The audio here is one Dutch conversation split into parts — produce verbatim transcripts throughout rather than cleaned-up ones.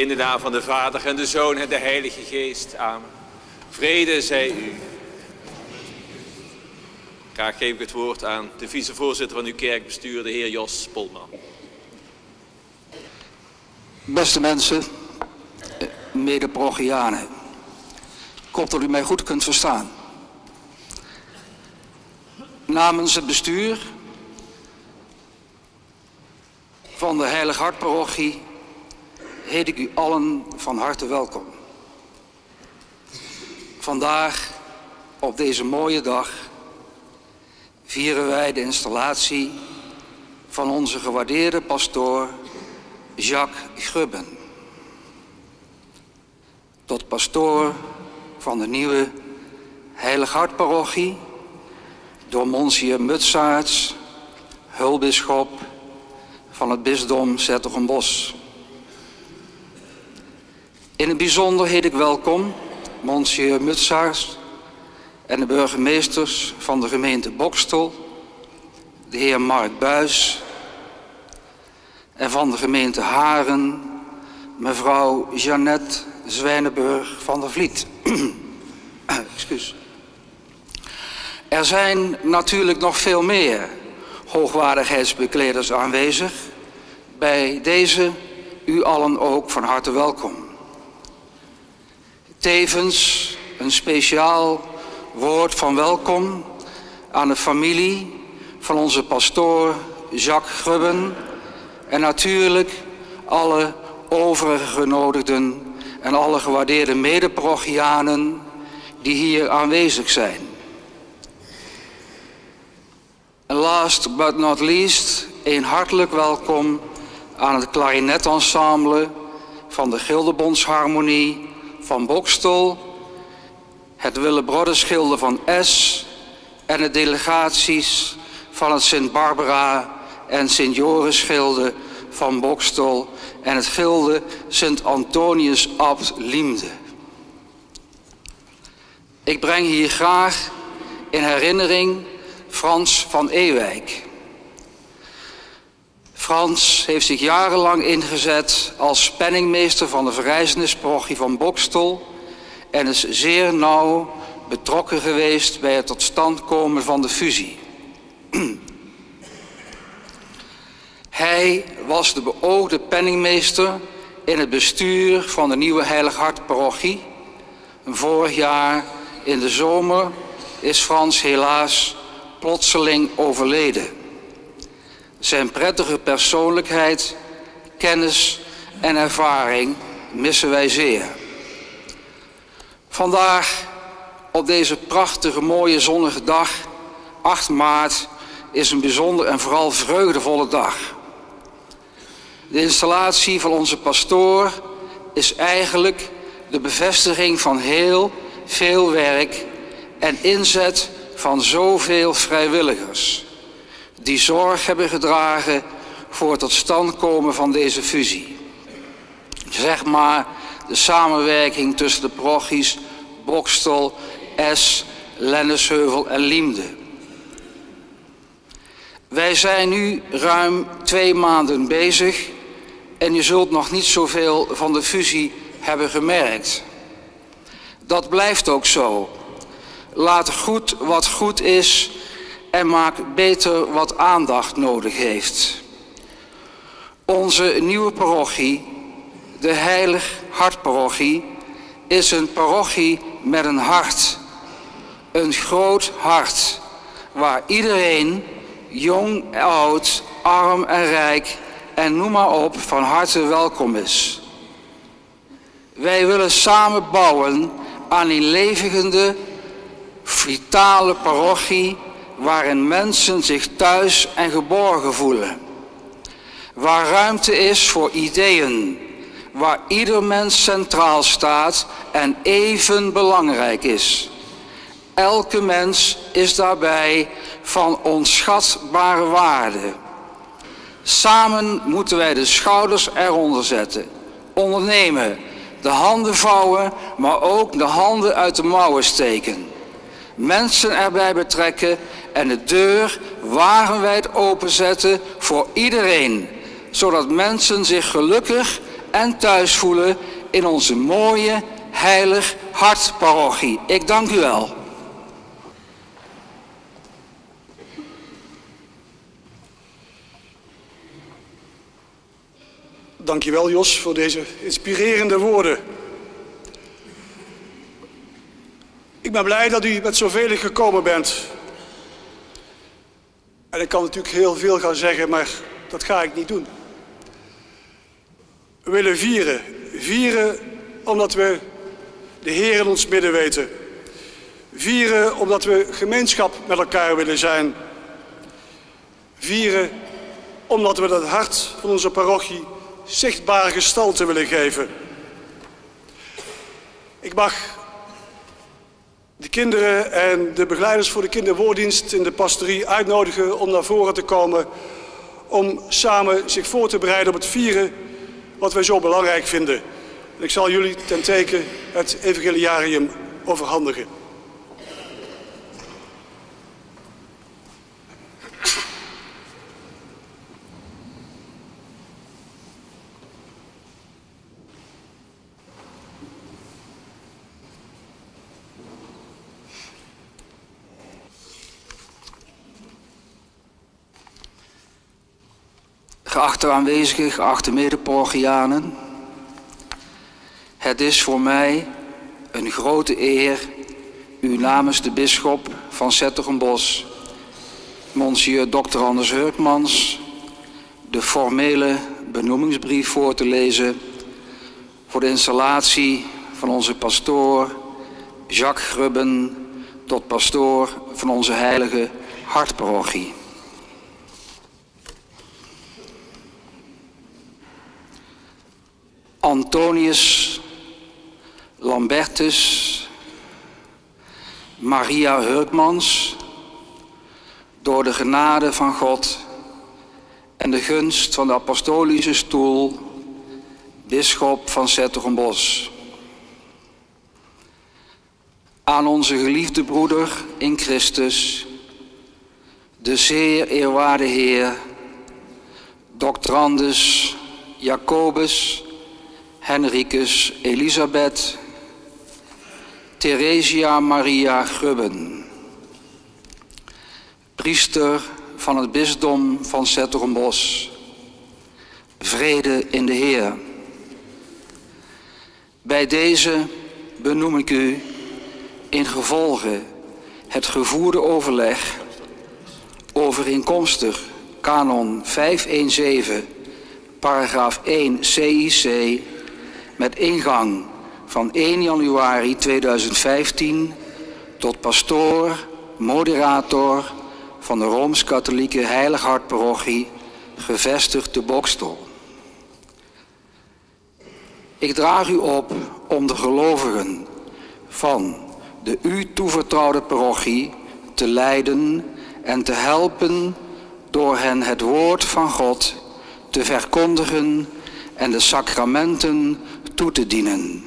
In de naam van de Vader en de Zoon en de Heilige Geest. Amen. Vrede zij u. Graag geef ik het woord aan de vicevoorzitter van uw kerkbestuur, de heer Jos Polman. Beste mensen, mede-parochianen, ik hoop dat u mij goed kunt verstaan. Namens het bestuur van de Heilig Hart-parochie heet ik u allen van harte welkom. Vandaag, op deze mooie dag, vieren wij de installatie van onze gewaardeerde pastoor Jacques Grubben tot pastoor van de nieuwe Heilig Hart-parochie door Monsignor Mutsaerts, hulpbisschop van het bisdom 's-Hertogenbosch. In het bijzonder heet ik welkom Monsignor Mutsaerts en de burgemeesters van de gemeente Boxtel, de heer Mark Buis, en van de gemeente Haren, mevrouw Jeannette Zwijnenburg van der Vliet. Excuus. Er zijn natuurlijk nog veel meer hoogwaardigheidsbekleders aanwezig. Bij deze u allen ook van harte welkom. Tevens een speciaal woord van welkom aan de familie van onze pastoor Jacques Grubben en natuurlijk alle overige genodigden en alle gewaardeerde mede-parochianen die hier aanwezig zijn. En last but not least, een hartelijk welkom aan het klarinetensemble van de Gildebondsharmonie van Boxtel, het Willebroddersgilde van Es en de delegaties van het Sint-Barbara en Sint-Jorisgilde van Boxtel en het gilde Sint-Antonius Abt Liemde. Ik breng hier graag in herinnering Frans van Ewijk. Frans heeft zich jarenlang ingezet als penningmeester van de verrijzenisparochie van Boxtel en is zeer nauw betrokken geweest bij het tot stand komen van de fusie. Hij was de beoogde penningmeester in het bestuur van de nieuwe Heilig Hart-parochie. Vorig jaar in de zomer is Frans helaas plotseling overleden. Zijn prettige persoonlijkheid, kennis en ervaring missen wij zeer. Vandaag, op deze prachtige, mooie, zonnige dag, acht maart, is een bijzonder en vooral vreugdevolle dag. De installatie van onze pastoor is eigenlijk de bevestiging van heel veel werk en inzet van zoveel vrijwilligers die zorg hebben gedragen voor het tot stand komen van deze fusie. Zeg maar de samenwerking tussen de parochies Boxtel, Es, Lennesheuvel en Liemde. Wij zijn nu ruim twee maanden bezig en je zult nog niet zoveel van de fusie hebben gemerkt. Dat blijft ook zo. Laat goed wat goed is en maak beter wat aandacht nodig heeft. Onze nieuwe parochie, de Heilig Hart-parochie, is een parochie met een hart. Een groot hart, waar iedereen, jong, oud, arm en rijk en noem maar op, van harte welkom is. Wij willen samen bouwen aan een levende, vitale parochie waarin mensen zich thuis en geborgen voelen. Waar ruimte is voor ideeën, waar ieder mens centraal staat en even belangrijk is. Elke mens is daarbij van onschatbare waarde. Samen moeten wij de schouders eronder zetten, ondernemen, de handen vouwen, maar ook de handen uit de mouwen steken. Mensen erbij betrekken en de deur wagenwijd openzetten voor iedereen, zodat mensen zich gelukkig en thuis voelen in onze mooie Heilig Hart parochie. Ik dank u wel. Dankjewel Jos voor deze inspirerende woorden. Ik ben blij dat u met zoveel gekomen bent. En ik kan natuurlijk heel veel gaan zeggen, maar dat ga ik niet doen. We willen vieren. Vieren omdat we de Heer in ons midden weten. Vieren omdat we gemeenschap met elkaar willen zijn. Vieren omdat we het hart van onze parochie zichtbare gestalte willen geven. Ik mag de kinderen en de begeleiders voor de kinderwoorddienst in de pastorie uitnodigen om naar voren te komen, om samen zich voor te bereiden op het vieren wat wij zo belangrijk vinden. En ik zal jullie ten teken het evangeliarium overhandigen. Geachte aanwezigen, geachte mede-parochianen, het is voor mij een grote eer u namens de bisschop van 's-Hertogenbosch, Monsieur dokter Anders Hurkmans, de formele benoemingsbrief voor te lezen voor de installatie van onze pastoor Jacques Grubben tot pastoor van onze Heilige Hartparochie. Antonius Lambertus Maria Hurkmans, door de genade van God en de gunst van de apostolische stoel, bisschop van 's-Hertogenbosch. Aan onze geliefde broeder in Christus, de zeer eerwaarde Heer, doctorandus Jacobus Henricus Elisabeth Theresia Maria Grubben, priester van het bisdom van 's-Hertogenbosch. Vrede in de Heer. Bij deze benoem ik u in gevolge het gevoerde overleg overeenkomstig kanon vijfhonderdzeventien, paragraaf één C I C, met ingang van één januari tweeduizend vijftien tot pastoor, moderator van de Rooms-Katholieke Heilig Hartparochie, gevestigd te Boxtel. Ik draag u op om de gelovigen van de u toevertrouwde parochie te leiden en te helpen door hen het woord van God te verkondigen en de sacramenten toe te dienen.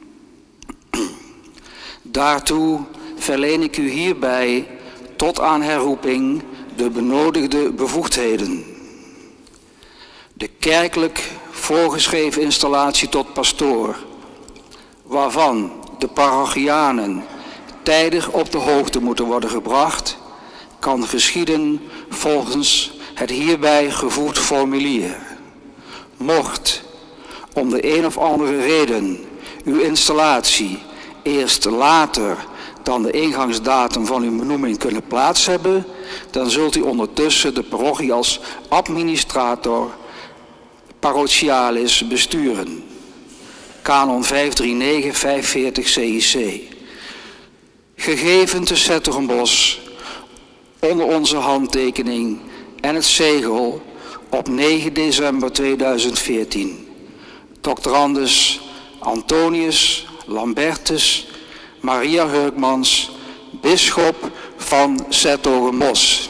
Daartoe verleen ik u hierbij tot aan herroeping de benodigde bevoegdheden. De kerkelijk voorgeschreven installatie tot pastoor, waarvan de parochianen tijdig op de hoogte moeten worden gebracht, kan geschieden volgens het hierbij gevoegd formulier. Mocht om de een of andere reden uw installatie eerst later dan de ingangsdatum van uw benoeming kunnen plaats hebben, dan zult u ondertussen de parochie als administrator parochialis besturen. Kanon vijfhonderdnegenendertig vijfenveertig C I C. Gegeven te 's-Hertogenbosch onder onze handtekening en het zegel op negen december tweeduizend veertien. Doctorandus Antonius Lambertus Maria Hurkmans, bisschop van 's-Hertogenbosch.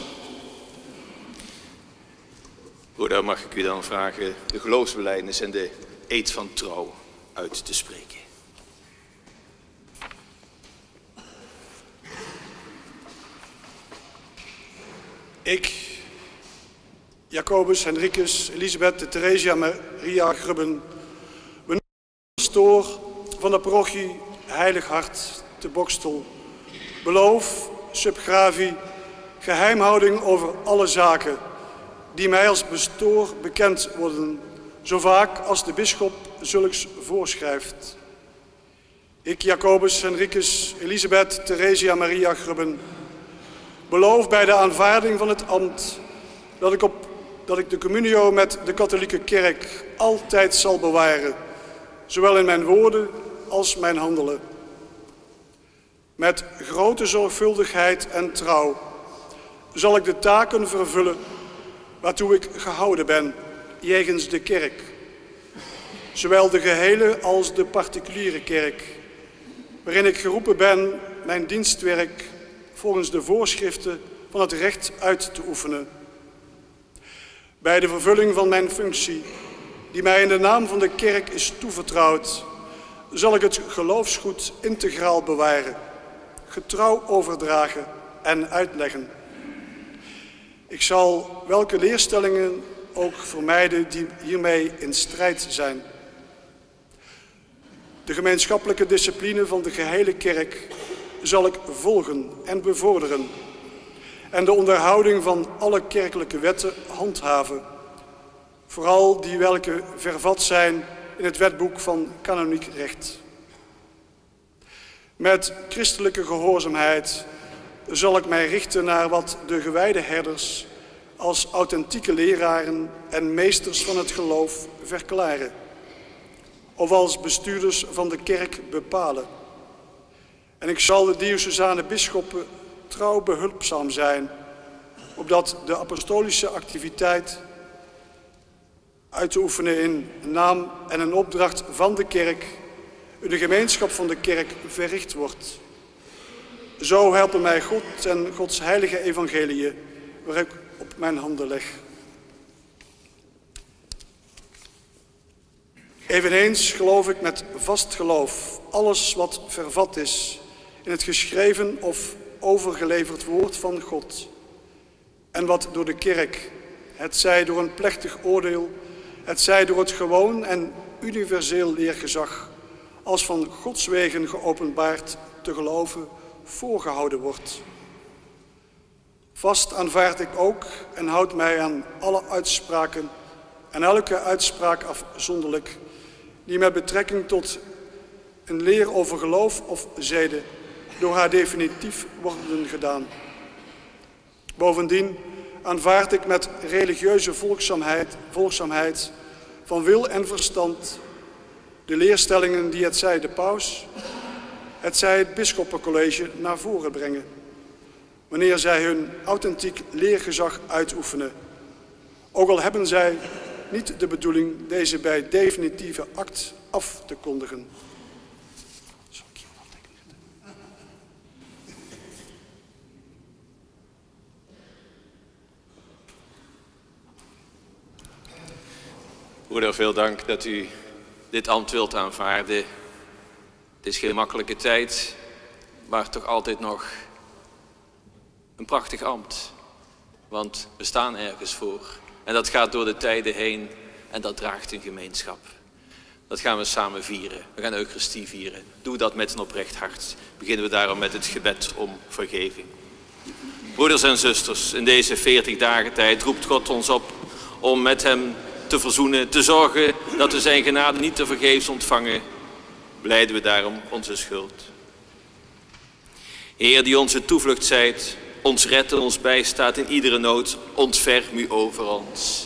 Goed, dan mag ik u dan vragen de geloofsbelijdenis en de eed van trouw uit te spreken. Ik, Jacobus Henricus Elisabeth Theresia Maria Grubben, pastoor van de parochie Heilig Hart te Bokstel, beloof, sub gravi, geheimhouding over alle zaken die mij als pastoor bekend worden, zo vaak als de bisschop zulks voorschrijft. Ik, Jacobus Henricus Elisabeth Theresia Maria Grubben, beloof bij de aanvaarding van het ambt dat ik, op, dat ik de communio met de katholieke kerk altijd zal bewaren, zowel in mijn woorden als mijn handelen. Met grote zorgvuldigheid en trouw zal ik de taken vervullen waartoe ik gehouden ben jegens de kerk, zowel de gehele als de particuliere kerk, waarin ik geroepen ben mijn dienstwerk volgens de voorschriften van het recht uit te oefenen. Bij de vervulling van mijn functie, die mij in de naam van de kerk is toevertrouwd, zal ik het geloofsgoed integraal bewaren, getrouw overdragen en uitleggen. Ik zal welke leerstellingen ook vermijden die hiermee in strijd zijn. De gemeenschappelijke discipline van de gehele kerk zal ik volgen en bevorderen en de onderhouding van alle kerkelijke wetten handhaven, vooral die welke vervat zijn in het wetboek van kanoniek recht. Met christelijke gehoorzaamheid zal ik mij richten naar wat de gewijde herders als authentieke leraren en meesters van het geloof verklaren, of als bestuurders van de kerk bepalen. En ik zal de diocesane bisschoppen trouw behulpzaam zijn, opdat de apostolische activiteit uit te oefenen in naam en een opdracht van de kerk, in de gemeenschap van de kerk verricht wordt. Zo helpen mij God en Gods heilige evangelie, waar ik op mijn handen leg. Eveneens geloof ik met vast geloof alles wat vervat is in het geschreven of overgeleverd woord van God en wat door de kerk, het zij door een plechtig oordeel, het zij door het gewoon en universeel leergezag, als van Gods wegen geopenbaard te geloven, voorgehouden wordt. Vast aanvaard ik ook en houd mij aan alle uitspraken en elke uitspraak afzonderlijk die met betrekking tot een leer over geloof of zeden door haar definitief worden gedaan. Bovendien aanvaard ik met religieuze volgzaamheid, volgzaamheid van wil en verstand de leerstellingen die het zij de paus, het zij het bisschoppencollege naar voren brengen, wanneer zij hun authentiek leergezag uitoefenen, ook al hebben zij niet de bedoeling deze bij definitieve act af te kondigen. Broeder, veel dank dat u dit ambt wilt aanvaarden. Het is geen makkelijke tijd, maar toch altijd nog een prachtig ambt. Want we staan ergens voor. En dat gaat door de tijden heen en dat draagt een gemeenschap. Dat gaan we samen vieren. We gaan Eucharistie vieren. Doe dat met een oprecht hart. Beginnen we daarom met het gebed om vergeving. Broeders en zusters, in deze veertig dagen tijd roept God ons op om met hem te verzoenen, te zorgen dat we zijn genade niet te vergeefs ontvangen. Blijden we daarom onze schuld. Heer, die onze toevlucht zijt, ons redt en ons bijstaat in iedere nood, ontferm u over ons.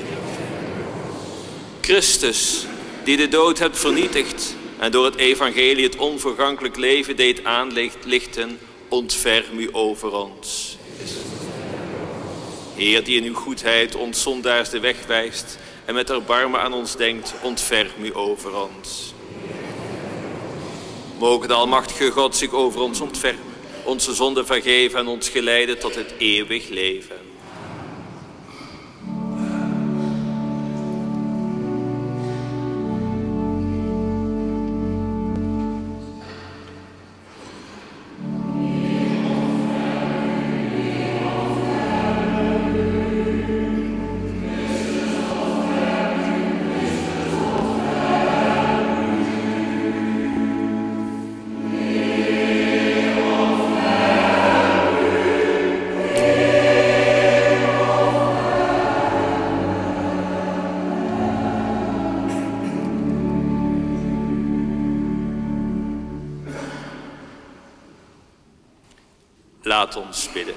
Christus, die de dood hebt vernietigd en door het evangelie het onvergankelijk leven deed aanlichten, ontferm u over ons. Heer, die in uw goedheid ons zondaars de weg wijst en met erbarmen aan ons denkt, ontferm u over ons. Mogen de almachtige God zich over ons ontfermen, onze zonden vergeven en ons geleiden tot het eeuwig leven. Laat ons bidden.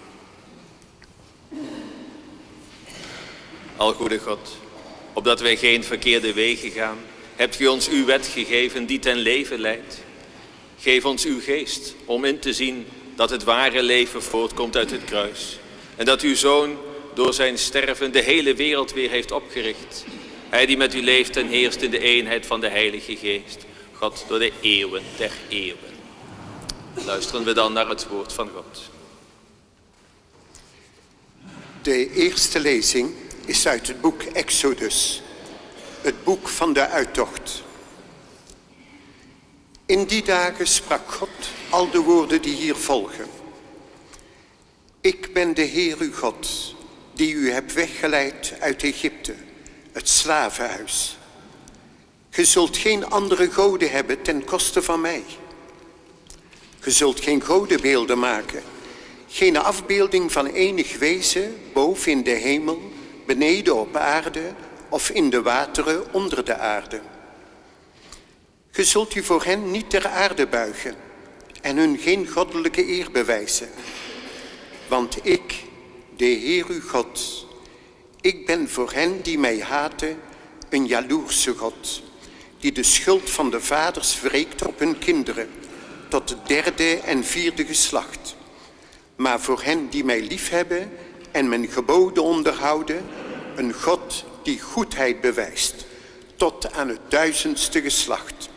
Algoede God, opdat wij geen verkeerde wegen gaan, hebt u ons uw wet gegeven die ten leven leidt. Geef ons uw geest om in te zien dat het ware leven voortkomt uit het kruis. En dat uw Zoon door zijn sterven de hele wereld weer heeft opgericht. Hij die met u leeft en heerst in de eenheid van de Heilige Geest. God door de eeuwen der eeuwen. Luisteren we dan naar het woord van God. De eerste lezing is uit het boek Exodus, het boek van de uittocht. In die dagen sprak God al de woorden die hier volgen. Ik ben de Heer uw God, die u hebt weggeleid uit Egypte, het slavenhuis. Ge zult geen andere goden hebben ten koste van mij. Ge zult geen godenbeelden maken, geen afbeelding van enig wezen boven in de hemel, beneden op aarde of in de wateren onder de aarde. Ge zult u voor hen niet ter aarde buigen en hun geen goddelijke eer bewijzen. Want ik, de Heer uw God, ik ben voor hen die mij haten een jaloerse God, die de schuld van de vaders wreekt op hun kinderen, tot het derde en vierde geslacht. Maar voor hen die mij liefhebben en mijn geboden onderhouden, een God die goedheid bewijst, tot aan het duizendste geslacht.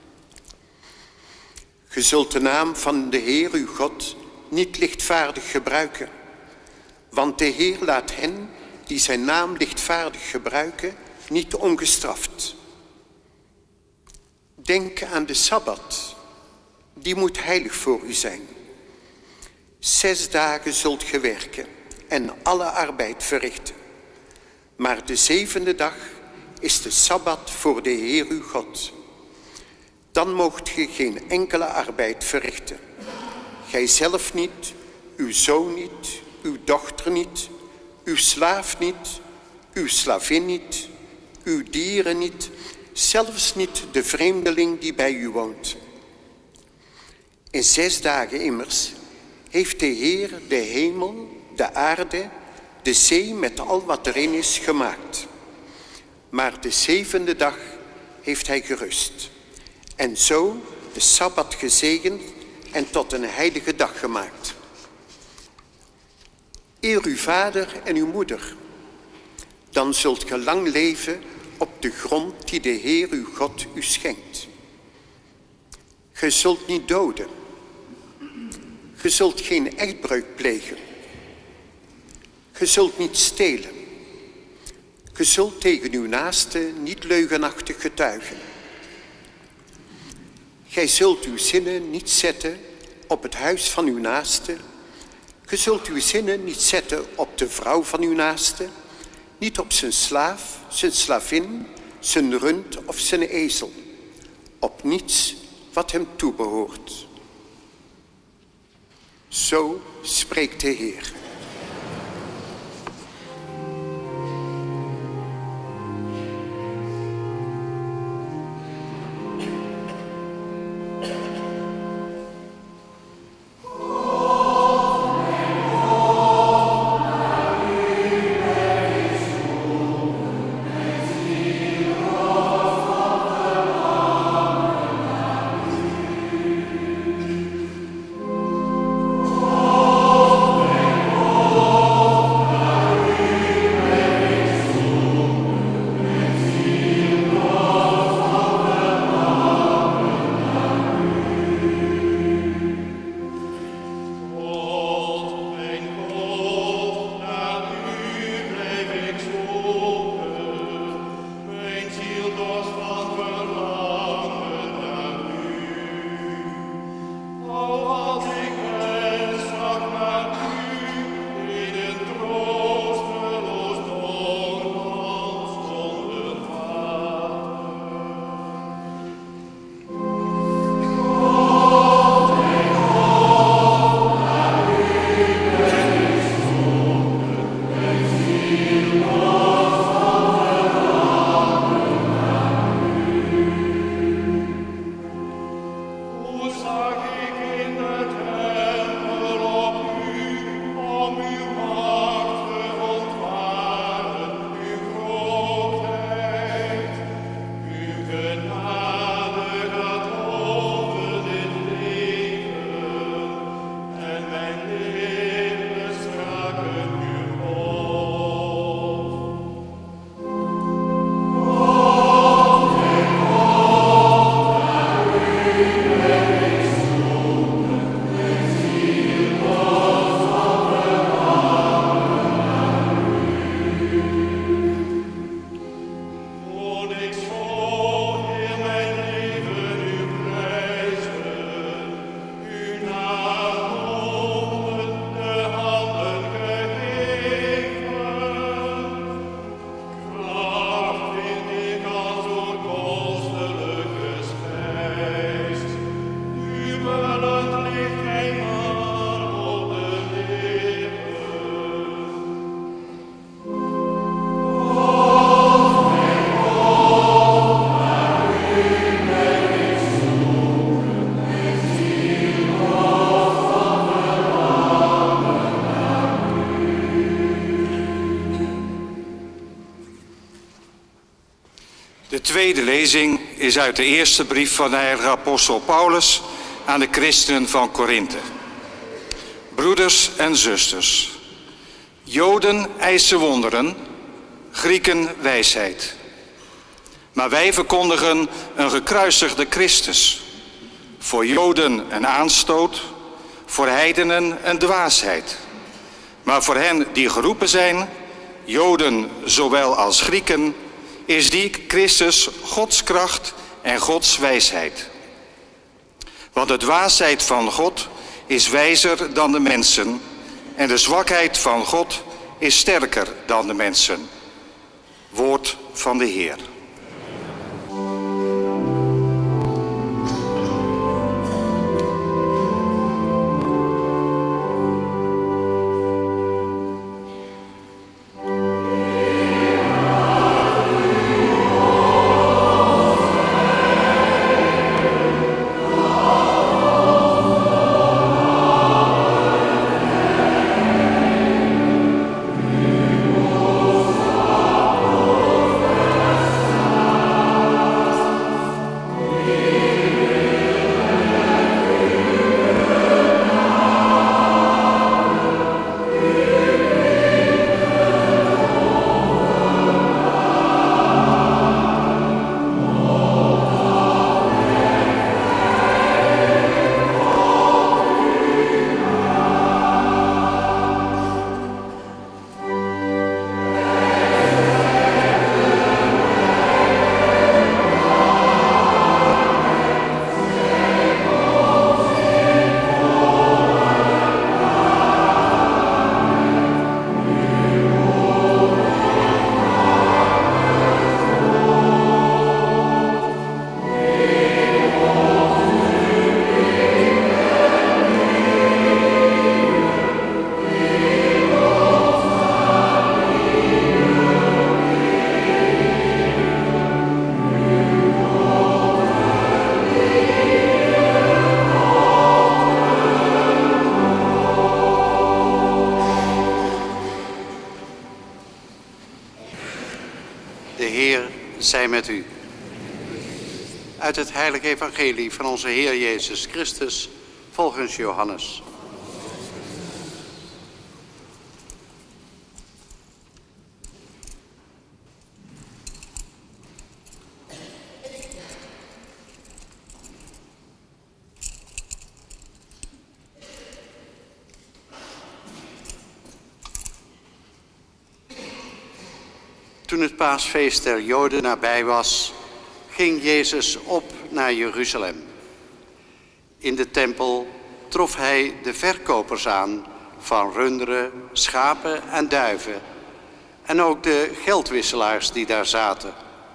Ge zult de naam van de Heer uw God niet lichtvaardig gebruiken, want de Heer laat hen die zijn naam lichtvaardig gebruiken niet ongestraft. Denk aan de Sabbat, die moet heilig voor u zijn. Zes dagen zult ge werken en alle arbeid verrichten. Maar de zevende dag is de Sabbat voor de Heer uw God. Dan moogt ge geen enkele arbeid verrichten. Gij zelf niet, uw zoon niet, uw dochter niet, uw slaaf niet, uw slavin niet, uw dieren niet, zelfs niet de vreemdeling die bij u woont. In zes dagen immers heeft de Heer de hemel, de aarde, de zee met al wat erin is gemaakt. Maar de zevende dag heeft hij gerust. En zo de Sabbat gezegend en tot een heilige dag gemaakt. Eer uw vader en uw moeder, dan zult ge lang leven op de grond die de Heer uw God u schenkt. Ge zult niet doden. Ge zult geen echtbreuk plegen. Ge zult niet stelen. Ge zult tegen uw naaste niet leugenachtig getuigen. Gij zult uw zinnen niet zetten op het huis van uw naaste. Ge zult uw zinnen niet zetten op de vrouw van uw naaste, niet op zijn slaaf, zijn slavin, zijn rund of zijn ezel, op niets wat hem toebehoort. Zo spreekt de Heer. Oh De tweede lezing is uit de eerste brief van de heilige apostel Paulus aan de christenen van Korinthe. Broeders en zusters, Joden eisen wonderen, Grieken wijsheid. Maar wij verkondigen een gekruisigde Christus. Voor Joden een aanstoot, voor heidenen een dwaasheid. Maar voor hen die geroepen zijn, Joden zowel als Grieken, is die Christus Gods kracht en Gods wijsheid. Want de dwaasheid van God is wijzer dan de mensen en de zwakheid van God is sterker dan de mensen. Woord van de Heer. Zij met u. Uit het heilige evangelie van onze Heer Jezus Christus volgens Johannes. Toen het paasfeest der Joden nabij was, ging Jezus op naar Jeruzalem. In de tempel trof hij de verkopers aan van runderen, schapen en duiven. En ook de geldwisselaars die daar zaten.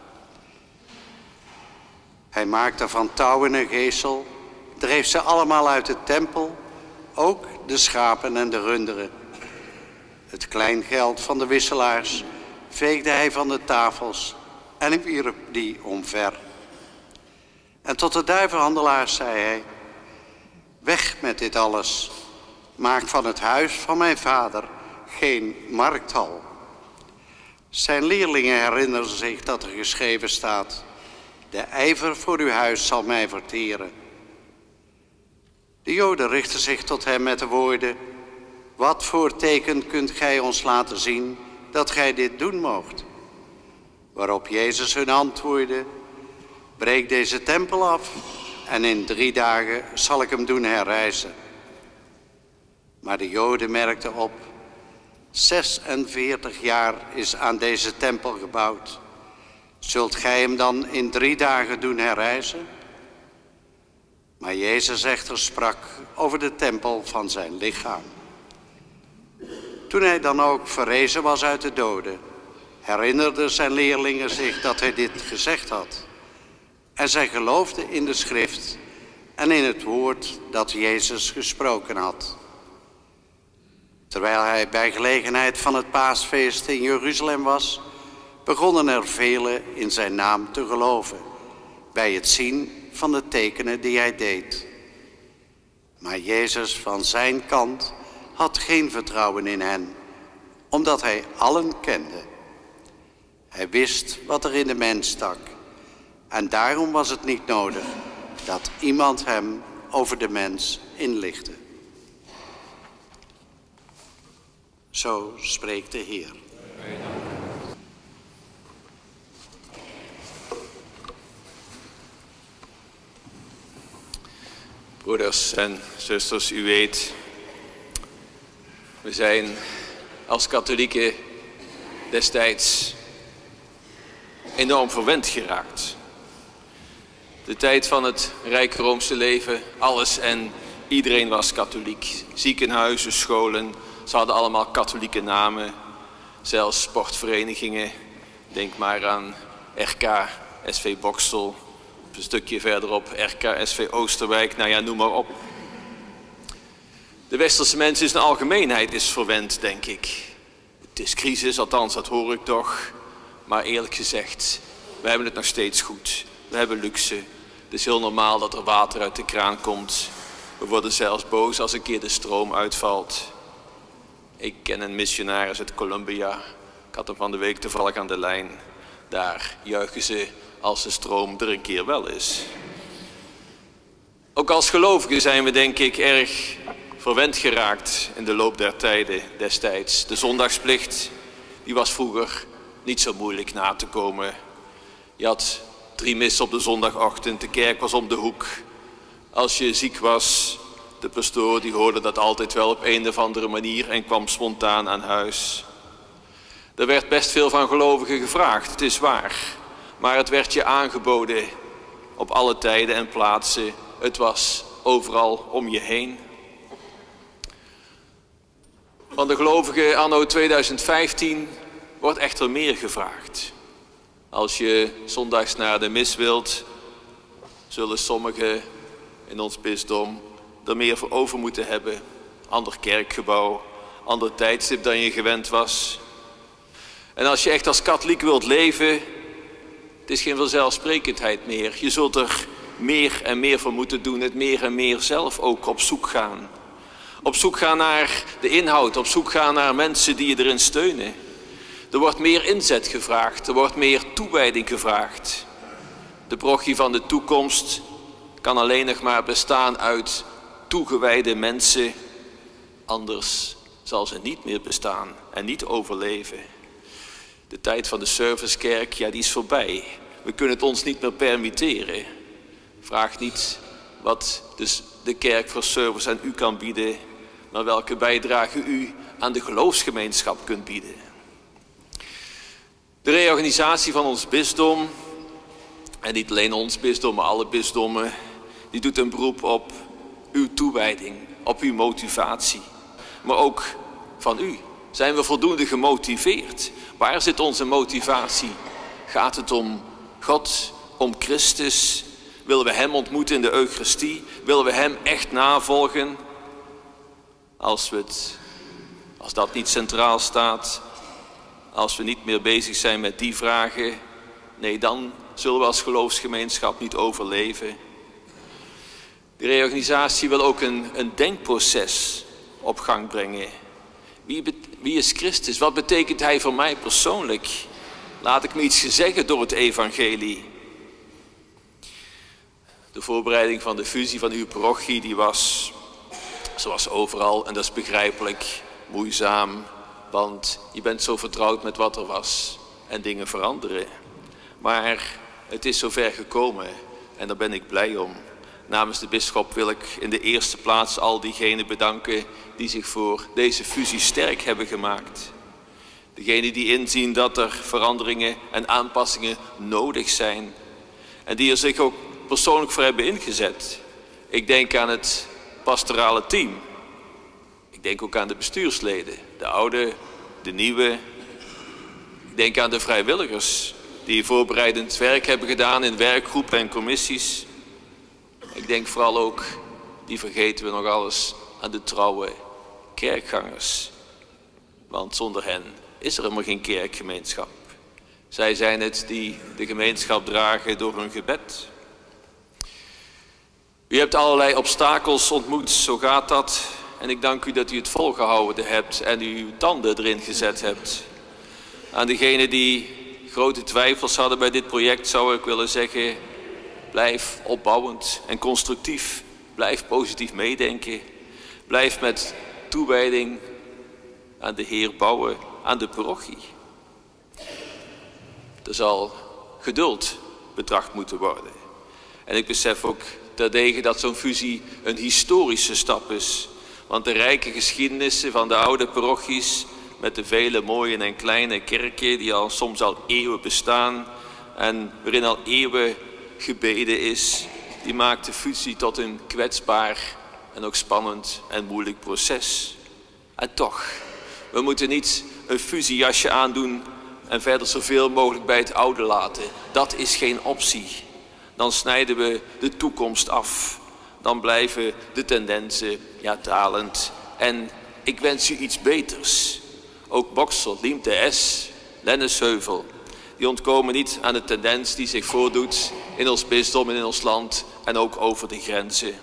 Hij maakte van touwen een geesel, dreef ze allemaal uit de tempel, ook de schapen en de runderen. Het kleingeld van de wisselaars veegde hij van de tafels en wierp die omver. En tot de duivenhandelaars zei hij: weg met dit alles, maak van het huis van mijn vader geen markthal. Zijn leerlingen herinneren zich dat er geschreven staat: de ijver voor uw huis zal mij verteren. De Joden richtten zich tot hem met de woorden: wat voor teken kunt gij ons laten zien dat gij dit doen moogt? Waarop Jezus hun antwoordde: breek deze tempel af en in drie dagen zal ik hem doen herrijzen. Maar de Joden merkten op: zesenveertig jaar is aan deze tempel gebouwd. Zult gij hem dan in drie dagen doen herrijzen? Maar Jezus echter sprak over de tempel van zijn lichaam. Toen hij dan ook verrezen was uit de doden, herinnerden zijn leerlingen zich dat hij dit gezegd had. En zij geloofden in de schrift en in het woord dat Jezus gesproken had. Terwijl hij bij gelegenheid van het paasfeest in Jeruzalem was, begonnen er velen in zijn naam te geloven, bij het zien van de tekenen die hij deed. Maar Jezus van zijn kant had geen vertrouwen in hen, omdat hij allen kende. Hij wist wat er in de mens stak En daarom was het niet nodig dat iemand hem over de mens inlichtte. Zo spreekt de Heer. Broeders en zusters, u weet, we zijn als katholieken destijds enorm verwend geraakt. De tijd van het rijke Roomse leven, alles en iedereen was katholiek. Ziekenhuizen, scholen, ze hadden allemaal katholieke namen. Zelfs sportverenigingen, denk maar aan R K S V Bokstel. Een stukje verderop R K S V Oosterwijk, nou ja, noem maar op. De westerse mens in zijn algemeenheid is verwend, denk ik. Het is crisis, althans dat hoor ik toch. Maar eerlijk gezegd, we hebben het nog steeds goed. We hebben luxe. Het is heel normaal dat er water uit de kraan komt. We worden zelfs boos als een keer de stroom uitvalt. Ik ken een missionaris uit Colombia. Ik had hem van de week toevallig aan de lijn. Daar juichen ze als de stroom er een keer wel is. Ook als gelovigen zijn we denk ik erg verwend geraakt in de loop der tijden destijds. De zondagsplicht, die was vroeger niet zo moeilijk na te komen. Je had drie missen op de zondagochtend, de kerk was om de hoek. Als je ziek was, de pastoor die hoorde dat altijd wel op een of andere manier en kwam spontaan aan huis. Er werd best veel van gelovigen gevraagd, het is waar. Maar het werd je aangeboden op alle tijden en plaatsen. Het was overal om je heen. Van de gelovigen anno tweeduizend vijftien wordt echter meer gevraagd. Als je zondags naar de mis wilt, zullen sommigen in ons bisdom er meer voor over moeten hebben. Ander kerkgebouw, ander tijdstip dan je gewend was. En als je echt als katholiek wilt leven, het is geen vanzelfsprekendheid meer. Je zult er meer en meer voor moeten doen, het meer en meer zelf ook op zoek gaan. Op zoek gaan naar de inhoud, op zoek gaan naar mensen die je erin steunen. Er wordt meer inzet gevraagd, er wordt meer toewijding gevraagd. De parochie van de toekomst kan alleen nog maar bestaan uit toegewijde mensen. Anders zal ze niet meer bestaan en niet overleven. De tijd van de servicekerk, ja, die is voorbij. We kunnen het ons niet meer permitteren. Vraag niet wat dus de kerk voor service aan u kan bieden, maar welke bijdrage u aan de geloofsgemeenschap kunt bieden. De reorganisatie van ons bisdom, en niet alleen ons bisdom, maar alle bisdommen, die doet een beroep op uw toewijding, op uw motivatie. Maar ook van u. Zijn we voldoende gemotiveerd? Waar zit onze motivatie? Gaat het om God, om Christus? Willen we hem ontmoeten in de Eucharistie? Willen we hem echt navolgen? Als, we het, als dat niet centraal staat, als we niet meer bezig zijn met die vragen, nee, dan zullen we als geloofsgemeenschap niet overleven. De reorganisatie wil ook een, een denkproces op gang brengen. Wie, wie is Christus? Wat betekent hij voor mij persoonlijk? Laat ik me iets zeggen door het evangelie. De voorbereiding van de fusie van uw parochie, die was, zoals overal, en dat is begrijpelijk, moeizaam. Want je bent zo vertrouwd met wat er was en dingen veranderen. Maar het is zover gekomen en daar ben ik blij om. Namens de bisschop wil ik in de eerste plaats al diegenen bedanken die zich voor deze fusie sterk hebben gemaakt. Degenen die inzien dat er veranderingen en aanpassingen nodig zijn. En die er zich ook persoonlijk voor hebben ingezet. Ik denk aan het pastorale team. Ik denk ook aan de bestuursleden, de oude, de nieuwe. Ik denk aan de vrijwilligers die voorbereidend werk hebben gedaan in werkgroepen en commissies. Ik denk vooral ook, die vergeten we nog alles, aan de trouwe kerkgangers. Want zonder hen is er helemaal geen kerkgemeenschap. Zij zijn het die de gemeenschap dragen door hun gebed. U hebt allerlei obstakels ontmoet, zo gaat dat. En ik dank u dat u het volgehouden hebt en u uw tanden erin gezet hebt. Aan degenen die grote twijfels hadden bij dit project, zou ik willen zeggen, blijf opbouwend en constructief. Blijf positief meedenken. Blijf met toewijding aan de Heer bouwen, aan de parochie. Er zal geduld betracht moeten worden. En ik besef ook terdege dat zo'n fusie een historische stap is. Want de rijke geschiedenissen van de oude parochies, met de vele mooie en kleine kerken die al soms al eeuwen bestaan en waarin al eeuwen gebeden is, die maakt de fusie tot een kwetsbaar en ook spannend en moeilijk proces. En toch, we moeten niet een fusiejasje aandoen en verder zoveel mogelijk bij het oude laten. Dat is geen optie. Dan snijden we de toekomst af. Dan blijven de tendensen ja, dalend. En ik wens u iets beters. Ook Boksel, Liemte, S, Lennesheuvel, die ontkomen niet aan de tendens die zich voordoet in ons bisdom en in ons land en ook over de grenzen.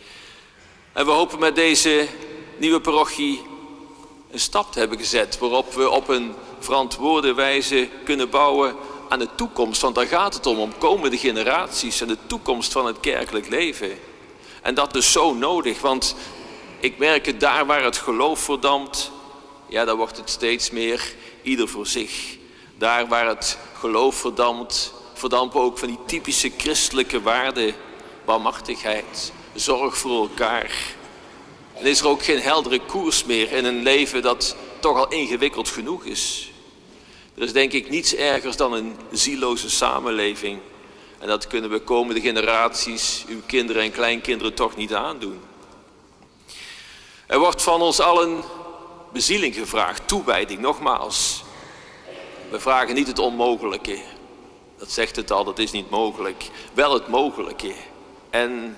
En we hopen met deze nieuwe parochie een stap te hebben gezet waarop we op een verantwoorde wijze kunnen bouwen aan de toekomst. Want daar gaat het om, om komende generaties en de toekomst van het kerkelijk leven. En dat is zo nodig, want ik merk het daar waar het geloof verdampt, ja, daar wordt het steeds meer ieder voor zich. Daar waar het geloof verdampt, verdampen ook van die typische christelijke waarden, barmhartigheid, zorg voor elkaar. En is er ook geen heldere koers meer in een leven dat toch al ingewikkeld genoeg is. Er is denk ik niets ergers dan een zieloze samenleving. En dat kunnen we komende generaties, uw kinderen en kleinkinderen toch niet aandoen. Er wordt van ons allen bezieling gevraagd, toewijding, nogmaals. We vragen niet het onmogelijke. Dat zegt het al, dat is niet mogelijk. Wel het mogelijke. En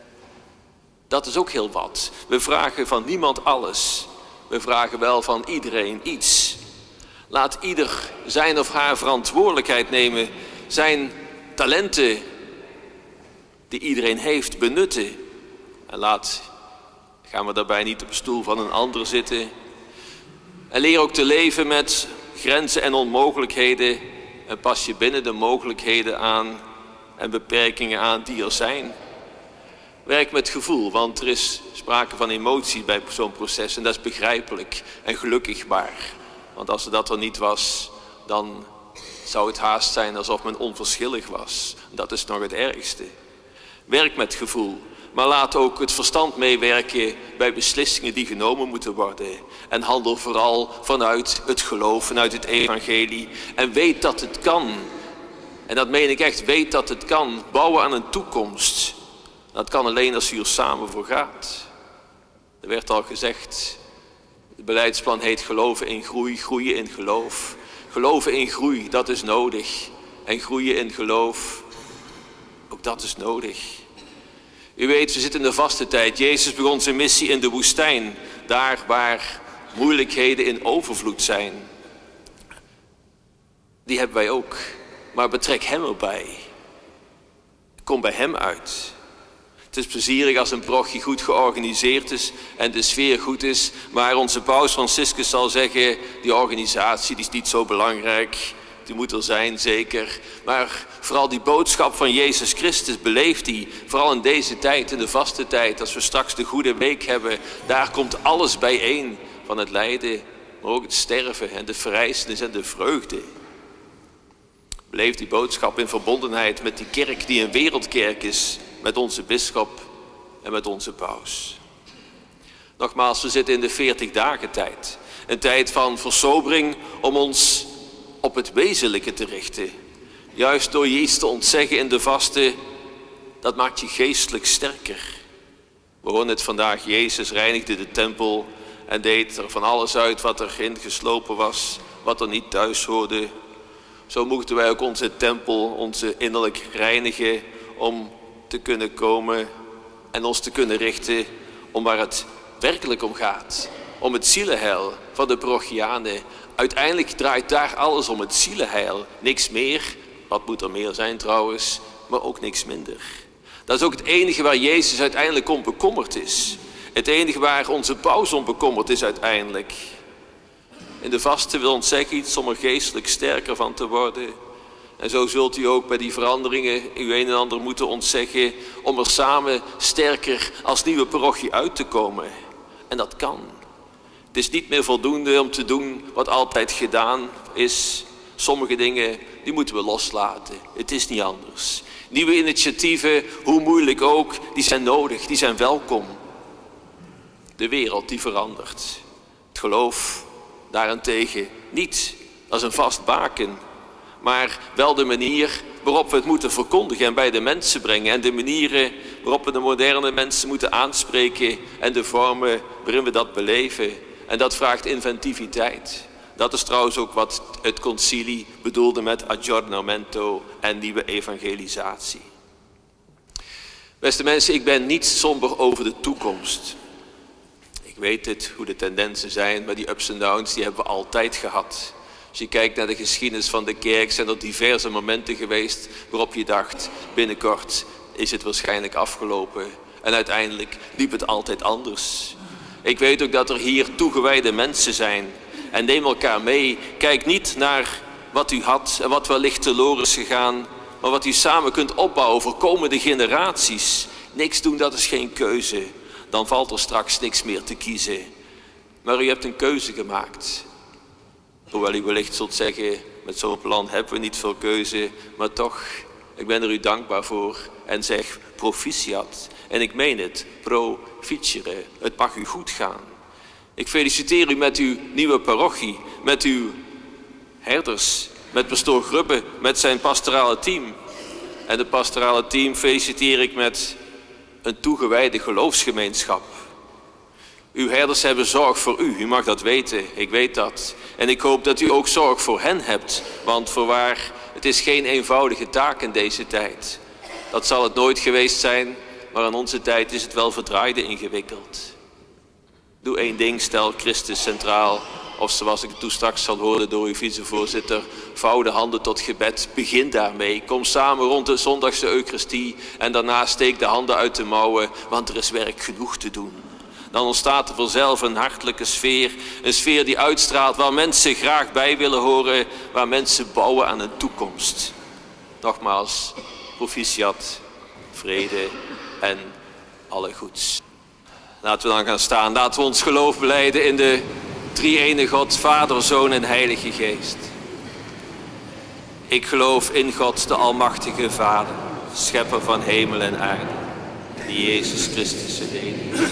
dat is ook heel wat. We vragen van niemand alles. We vragen wel van iedereen iets. Laat ieder zijn of haar verantwoordelijkheid nemen. Zijn talenten die iedereen heeft benutten. En laat, gaan we daarbij niet op de stoel van een ander zitten. En leer ook te leven met grenzen en onmogelijkheden. En pas je binnen de mogelijkheden aan en beperkingen aan die er zijn. Werk met gevoel, want er is sprake van emotie bij zo'n proces. En dat is begrijpelijk en gelukkig maar. Want als er dat er niet was, dan zou het haast zijn alsof men onverschillig was. Dat is nog het ergste. Werk met gevoel, maar laat ook het verstand meewerken bij beslissingen die genomen moeten worden. En handel vooral vanuit het geloof, vanuit het evangelie. En weet dat het kan. En dat meen ik echt, weet dat het kan. Bouwen aan een toekomst. Dat kan alleen als u er samen voor gaat. Er werd al gezegd, het beleidsplan heet geloven in groei, groeien in geloof. Geloven in groei, dat is nodig. En groeien in geloof, ook dat is nodig. U weet, we zitten in de vaste tijd. Jezus begon zijn missie in de woestijn. Daar waar moeilijkheden in overvloed zijn. Die hebben wij ook. Maar betrek hem erbij. Kom bij hem uit. Het is plezierig als een parochie goed georganiseerd is en de sfeer goed is. Maar onze paus Franciscus zal zeggen, die organisatie die is niet zo belangrijk. Die moet er zijn, zeker. Maar vooral die boodschap van Jezus Christus beleeft hij. Vooral in deze tijd, in de vaste tijd, als we straks de goede week hebben. Daar komt alles bijeen van het lijden, maar ook het sterven en de verrijzenis en de vreugde. Beleef die boodschap in verbondenheid met die kerk die een wereldkerk is. Met onze bisschop en met onze paus. Nogmaals, we zitten in de veertig dagen tijd. Een tijd van versobering om ons op het wezenlijke te richten. Juist door je iets te ontzeggen in de vaste, dat maakt je geestelijk sterker. We horen het vandaag, Jezus reinigde de tempel en deed er van alles uit wat erin geslopen was, wat er niet thuis hoorde. Zo moeten wij ook onze tempel, onze innerlijk reinigen om te kunnen komen en ons te kunnen richten om waar het werkelijk om gaat. Om het zielenheil van de parochianen. Uiteindelijk draait daar alles om het zielenheil. Niks meer, wat moet er meer zijn trouwens, maar ook niks minder. Dat is ook het enige waar Jezus uiteindelijk om bekommerd is. Het enige waar onze paus om bekommerd is uiteindelijk. In de vaste wil ons zeggen iets om er geestelijk sterker van te worden. En zo zult u ook bij die veranderingen uw een en ander moeten ontzeggen om er samen sterker als nieuwe parochie uit te komen. En dat kan. Het is niet meer voldoende om te doen wat altijd gedaan is. Sommige dingen, die moeten we loslaten. Het is niet anders. Nieuwe initiatieven, hoe moeilijk ook, die zijn nodig, die zijn welkom. De wereld die verandert. Het geloof daarentegen niet als een vast baken, maar wel de manier waarop we het moeten verkondigen en bij de mensen brengen. En de manieren waarop we de moderne mensen moeten aanspreken en de vormen waarin we dat beleven. En dat vraagt inventiviteit. Dat is trouwens ook wat het concilie bedoelde met aggiornamento en nieuwe evangelisatie. Beste mensen, ik ben niet somber over de toekomst. Ik weet het, hoe de tendensen zijn, maar die ups en downs die hebben we altijd gehad. Als je kijkt naar de geschiedenis van de kerk, zijn er diverse momenten geweest waarop je dacht, binnenkort is het waarschijnlijk afgelopen. En uiteindelijk liep het altijd anders. Ik weet ook dat er hier toegewijde mensen zijn. En neem elkaar mee. Kijk niet naar wat u had en wat wellicht teloor is gegaan, maar wat u samen kunt opbouwen voor komende generaties. Niks doen, dat is geen keuze. Dan valt er straks niks meer te kiezen. Maar u hebt een keuze gemaakt. Hoewel u wellicht zult zeggen, met zo'n plan hebben we niet veel keuze, maar toch, ik ben er u dankbaar voor en zeg proficiat. En ik meen het, proficere, het mag u goed gaan. Ik feliciteer u met uw nieuwe parochie, met uw herders, met pastoor Grubbe, met zijn pastorale team. En het pastorale team feliciteer ik met een toegewijde geloofsgemeenschap. Uw herders hebben zorg voor u, u mag dat weten, ik weet dat. En ik hoop dat u ook zorg voor hen hebt, want voorwaar, het is geen eenvoudige taak in deze tijd. Dat zal het nooit geweest zijn, maar in onze tijd is het wel verdraaide ingewikkeld. Doe één ding, stel Christus centraal. Of zoals ik het toen straks zal horen door uw vicevoorzitter, vouw de handen tot gebed, begin daarmee. Kom samen rond de zondagse Eucharistie en daarna steek de handen uit de mouwen, want er is werk genoeg te doen. Dan ontstaat er vanzelf een hartelijke sfeer, een sfeer die uitstraalt waar mensen graag bij willen horen, waar mensen bouwen aan een toekomst. Nogmaals, proficiat, vrede en alle goeds. Laten we dan gaan staan. Laten we ons geloof belijden in de drie-ene God, Vader, Zoon en Heilige Geest. Ik geloof in God, de Almachtige Vader, Schepper van hemel en aarde, die Jezus Christus het enige.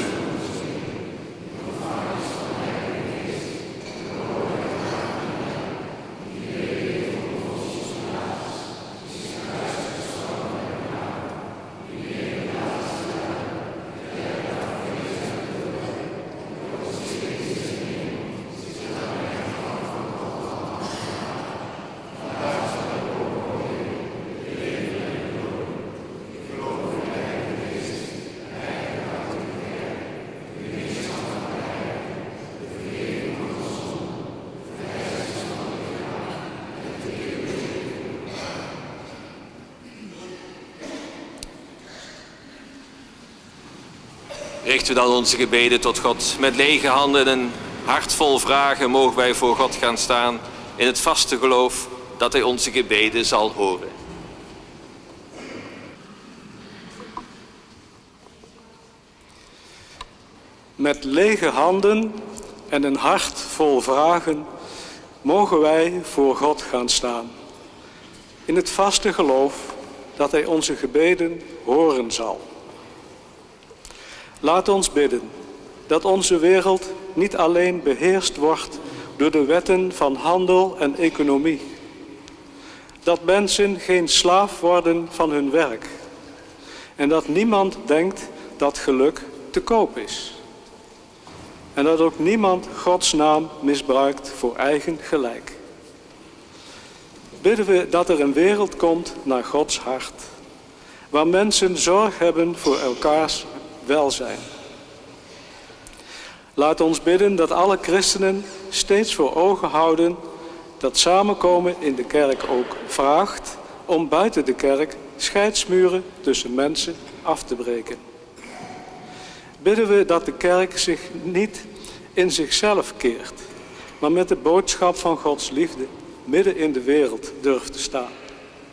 Richten we dan onze gebeden tot God. Met lege handen en een hart vol vragen mogen wij voor God gaan staan in het vaste geloof dat Hij onze gebeden zal horen. Met lege handen en een hart vol vragen mogen wij voor God gaan staan. In het vaste geloof dat Hij onze gebeden horen zal. Laat ons bidden dat onze wereld niet alleen beheerst wordt door de wetten van handel en economie. Dat mensen geen slaaf worden van hun werk. En dat niemand denkt dat geluk te koop is. En dat ook niemand Gods naam misbruikt voor eigen gelijk. Bidden we dat er een wereld komt naar Gods hart, waar mensen zorg hebben voor elkaars welzijn. Laat ons bidden dat alle christenen steeds voor ogen houden dat samenkomen in de kerk ook vraagt om buiten de kerk scheidsmuren tussen mensen af te breken. Bidden we dat de kerk zich niet in zichzelf keert, maar met de boodschap van Gods liefde midden in de wereld durft te staan.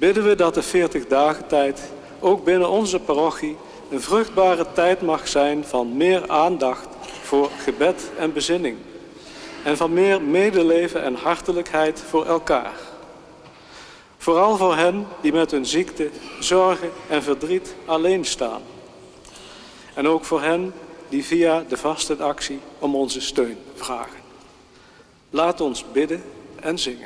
bidden we dat de veertig dagen tijd ook binnen onze parochie een vruchtbare tijd mag zijn van meer aandacht voor gebed en bezinning. En van meer medeleven en hartelijkheid voor elkaar. Vooral voor hen die met hun ziekte, zorgen en verdriet alleen staan. En ook voor hen die via de vastenactie om onze steun vragen. Laat ons bidden en zingen.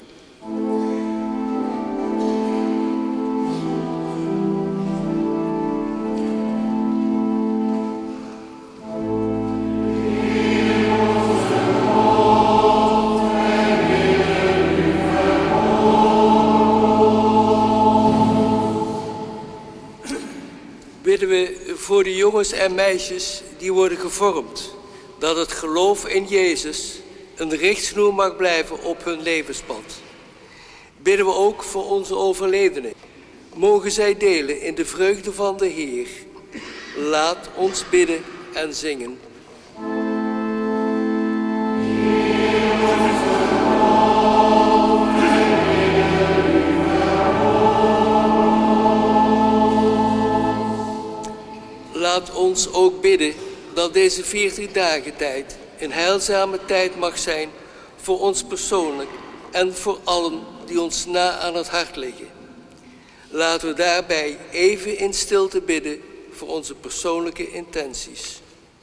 Bidden we voor de jongens en meisjes die worden gevormd, dat het geloof in Jezus een richtsnoer mag blijven op hun levenspad. Bidden we ook voor onze overledenen. Mogen zij delen in de vreugde van de Heer. Laat ons bidden en zingen. Laat ons ook bidden dat deze veertig dagen tijd een heilzame tijd mag zijn voor ons persoonlijk en voor allen die ons na aan het hart liggen. Laten we daarbij even in stilte bidden voor onze persoonlijke intenties.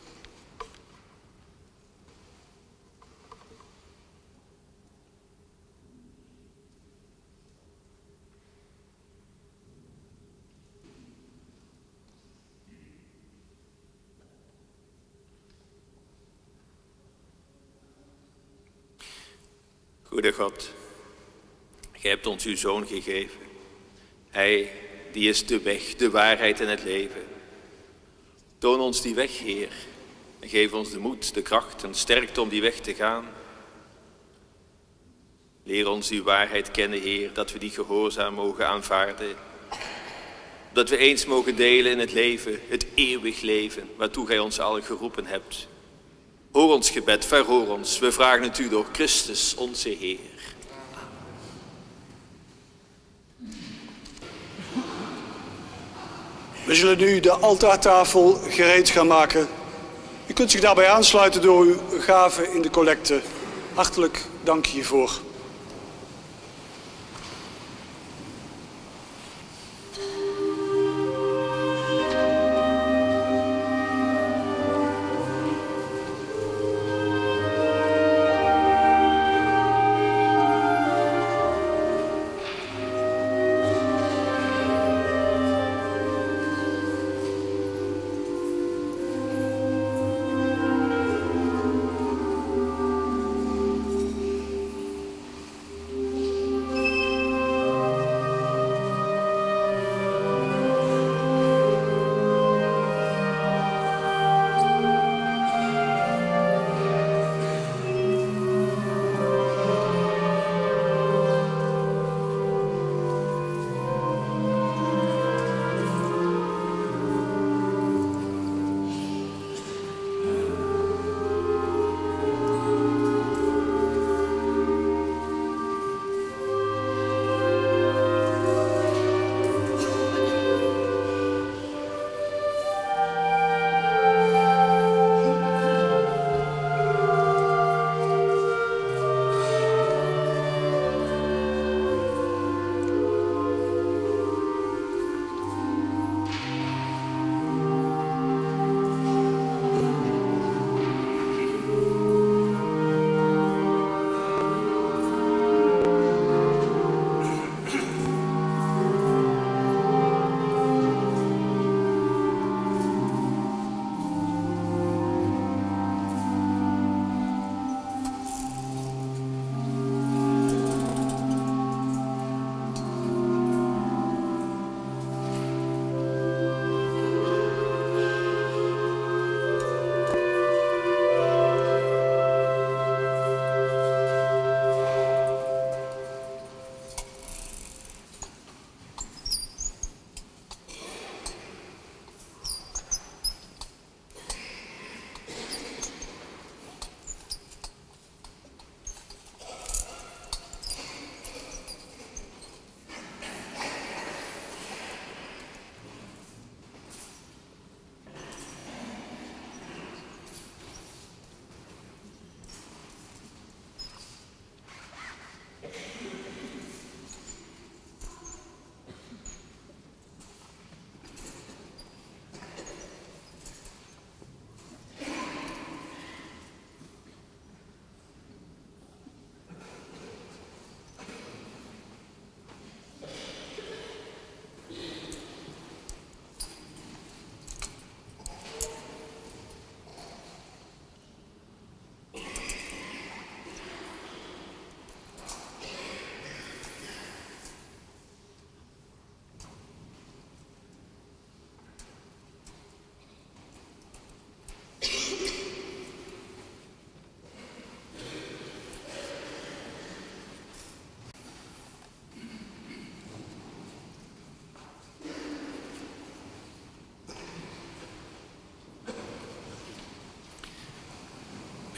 Goede God, Gij hebt ons uw Zoon gegeven. Hij, die is de weg, de waarheid en het leven. Toon ons die weg, Heer, en geef ons de moed, de kracht en sterkte om die weg te gaan. Leer ons uw waarheid kennen, Heer, dat we die gehoorzaam mogen aanvaarden. Dat we eens mogen delen in het leven, het eeuwig leven, waartoe Gij ons allen geroepen hebt. Hoor ons gebed, verhoor ons. We vragen het u door Christus, onze Heer. We zullen nu de altaartafel gereed gaan maken. U kunt zich daarbij aansluiten door uw gave in de collecte. Hartelijk dank hiervoor.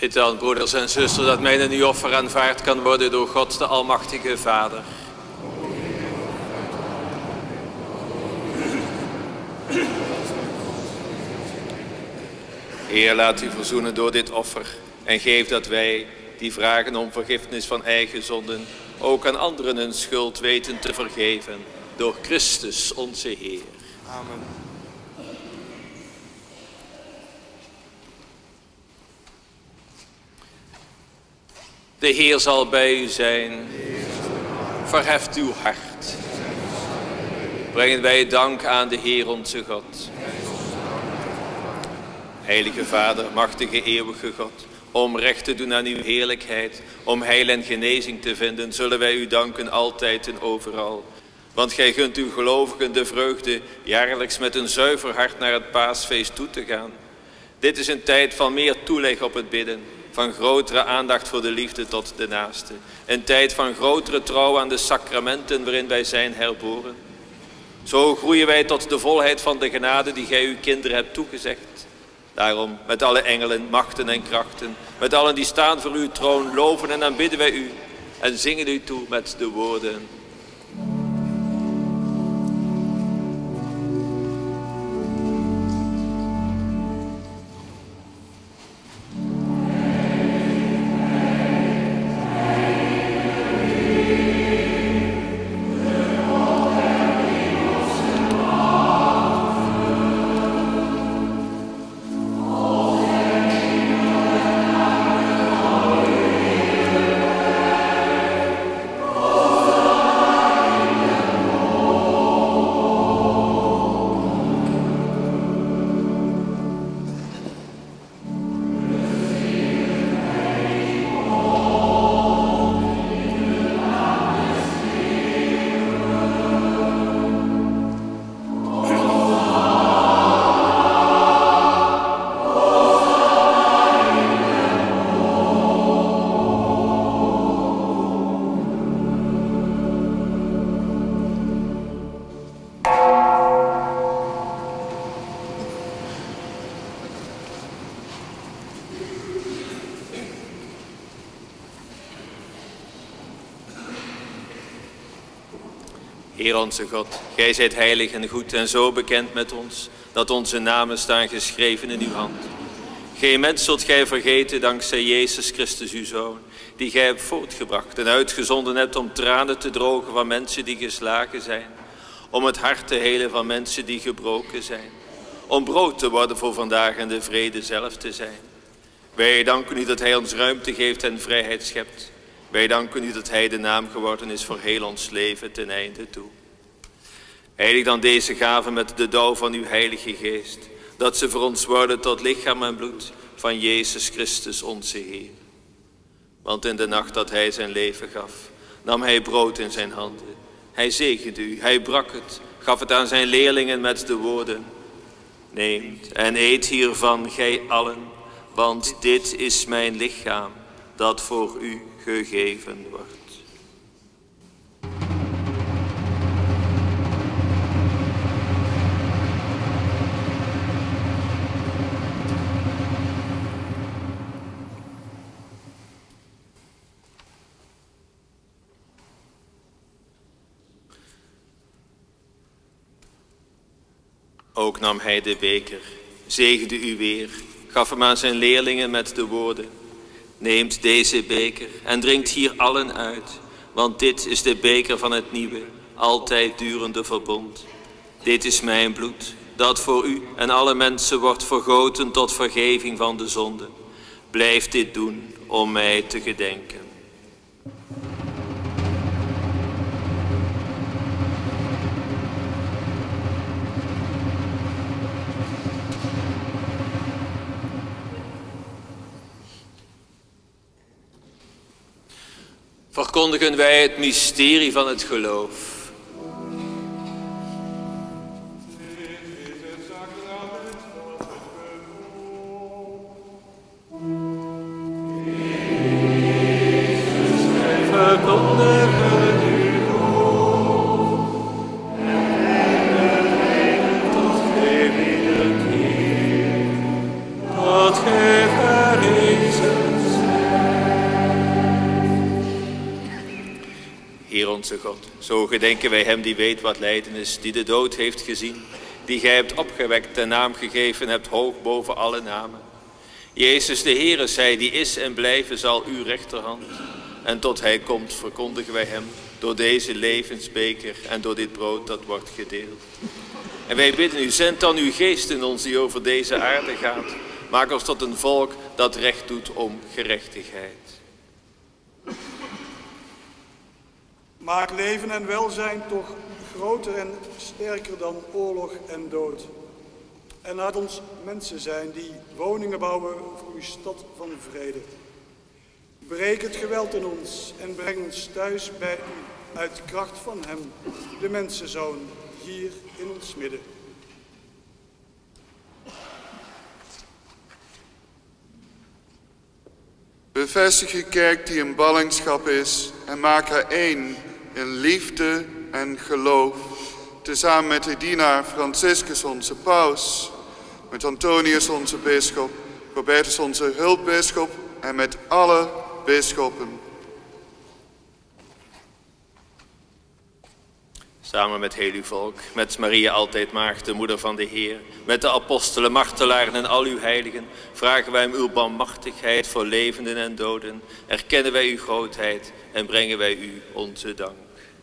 Bid dan, broeders en zusters, dat mijn nu offer aanvaard kan worden door God de Almachtige Vader. Heer, laat u verzoenen door dit offer en geef dat wij, die vragen om vergiffenis van eigen zonden, ook aan anderen hun schuld weten te vergeven. Door Christus onze Heer. Amen. De Heer zal bij u zijn. Verheft uw hart. Brengen wij dank aan de Heer onze God. Heilige Vader, machtige eeuwige God, om recht te doen aan uw heerlijkheid, om heil en genezing te vinden, zullen wij u danken altijd en overal. Want gij gunt uw gelovigen de vreugde jaarlijks met een zuiver hart naar het paasfeest toe te gaan. Dit is een tijd van meer toeleg op het bidden, van grotere aandacht voor de liefde tot de naaste. Een tijd van grotere trouw aan de sacramenten waarin wij zijn herboren. Zo groeien wij tot de volheid van de genade die gij uw kinderen hebt toegezegd. Daarom, met alle engelen, machten en krachten, met allen die staan voor uw troon, loven en aanbidden wij u en zingen u toe met de woorden. Heer onze God, gij zijt heilig en goed en zo bekend met ons, dat onze namen staan geschreven in uw hand. Geen mens zult gij vergeten dankzij Jezus Christus uw Zoon, die gij hebt voortgebracht en uitgezonden hebt om tranen te drogen van mensen die geslagen zijn, om het hart te helen van mensen die gebroken zijn, om brood te worden voor vandaag en de vrede zelf te zijn. Wij danken u dat hij ons ruimte geeft en vrijheid schept. Wij danken u dat hij de naam geworden is voor heel ons leven ten einde toe. Heilig dan deze gave met de dauw van uw heilige geest, dat ze voor ons worden tot lichaam en bloed van Jezus Christus onze Heer. Want in de nacht dat hij zijn leven gaf, nam hij brood in zijn handen. Hij zegende u, hij brak het, gaf het aan zijn leerlingen met de woorden: neemt en eet hiervan gij allen, want dit is mijn lichaam dat voor u gegeven wordt. Ook nam hij de beker, zegende u weer, gaf hem aan zijn leerlingen met de woorden: neemt deze beker en drinkt hier allen uit, want dit is de beker van het nieuwe, altijd durende verbond. Dit is mijn bloed, dat voor u en alle mensen wordt vergoten tot vergeving van de zonde. Blijf dit doen om mij te gedenken. Verkondigen wij het mysterie van het geloof. Verkondigen uw geloof. Dat gij wederkeert, dat gij verrezen Heer onze God, zo gedenken wij hem die weet wat lijden is, die de dood heeft gezien, die gij hebt opgewekt en naam gegeven hebt hoog boven alle namen. Jezus de Heer zij die is en blijven zal uw rechterhand. En tot hij komt verkondigen wij hem door deze levensbeker en door dit brood dat wordt gedeeld. En wij bidden u, zend dan uw geest in ons die over deze aarde gaat. Maak ons tot een volk dat recht doet om gerechtigheid. Maak leven en welzijn toch groter en sterker dan oorlog en dood. En laat ons mensen zijn die woningen bouwen voor uw stad van vrede. Breek het geweld in ons en breng ons thuis bij u uit kracht van hem, de mensenzoon, hier in ons midden. Bevestig uw kerk die in ballingschap is en maak haar één in liefde en geloof. Tezamen met de dienaar Franciscus onze paus, met Antonius onze bisschop, Robertus onze hulpbisschop en met alle bisschoppen. Samen met heel uw volk, met Maria altijd maagd, de moeder van de Heer, met de apostelen, martelaren en al uw heiligen, vragen wij om uw barmhartigheid voor levenden en doden, erkennen wij uw grootheid en brengen wij u onze dank.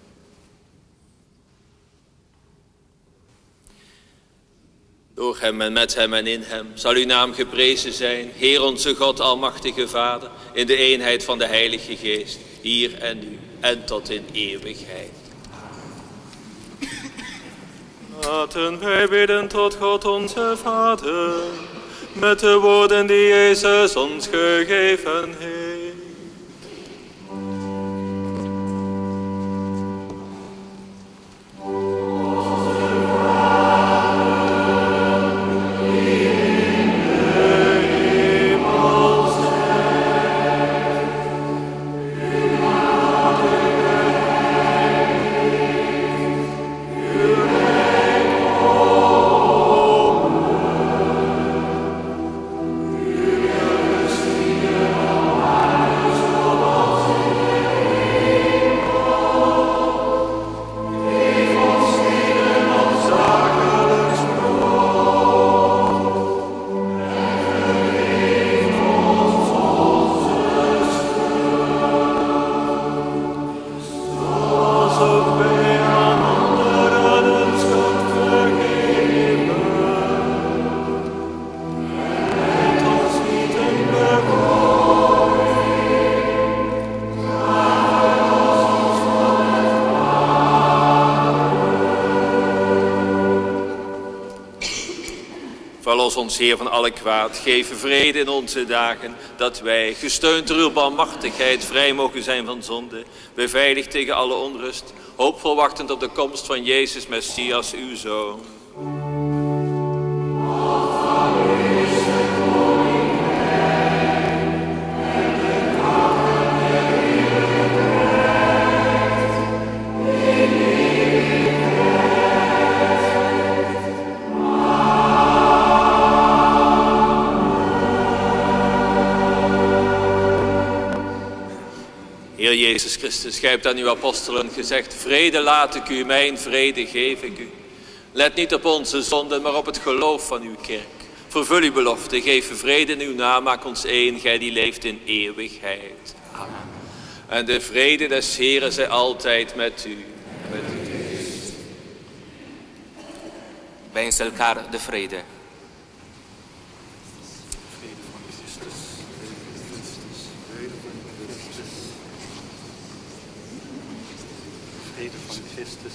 Door hem en met hem en in hem zal uw naam geprezen zijn, Heer onze God, almachtige Vader, in de eenheid van de Heilige Geest, hier en nu en tot in eeuwigheid. Laten wij bidden tot God onze Vader, met de woorden die Jezus ons gegeven heeft. Verlos ons, Heer, van alle kwaad. Geef vrede in onze dagen, dat wij, gesteund door uw barmhartigheid, vrij mogen zijn van zonde, beveiligd tegen alle onrust, hoopvol wachtend op de komst van Jezus Messias, uw Zoon. Heer Jezus Christus, gij hebt aan uw apostelen gezegd, vrede laat ik u, mijn vrede geef ik u. Let niet op onze zonden, maar op het geloof van uw kerk. Vervul uw belofte, geef vrede in uw naam, maak ons één, gij die leeft in eeuwigheid. Amen. En de vrede des Heeren zij altijd met u. Met u. Wens elkaar de vrede. Vrede van Christus.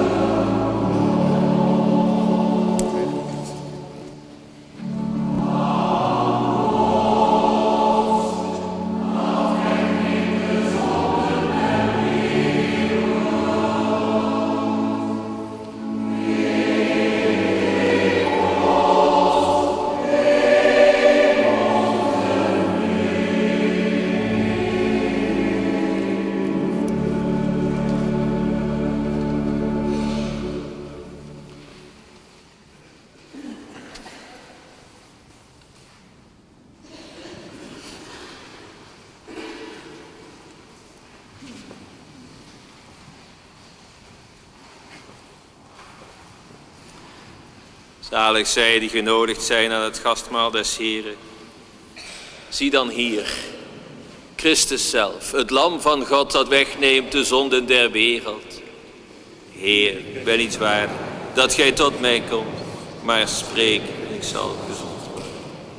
Amen. Zalig zij die genodigd zijn aan het gastmaal des Heren. Zie dan hier, Christus zelf, het lam van God dat wegneemt de zonden der wereld. Heer, ik ben niet waardig dat gij tot mij komt, maar spreek en ik zal gezond worden.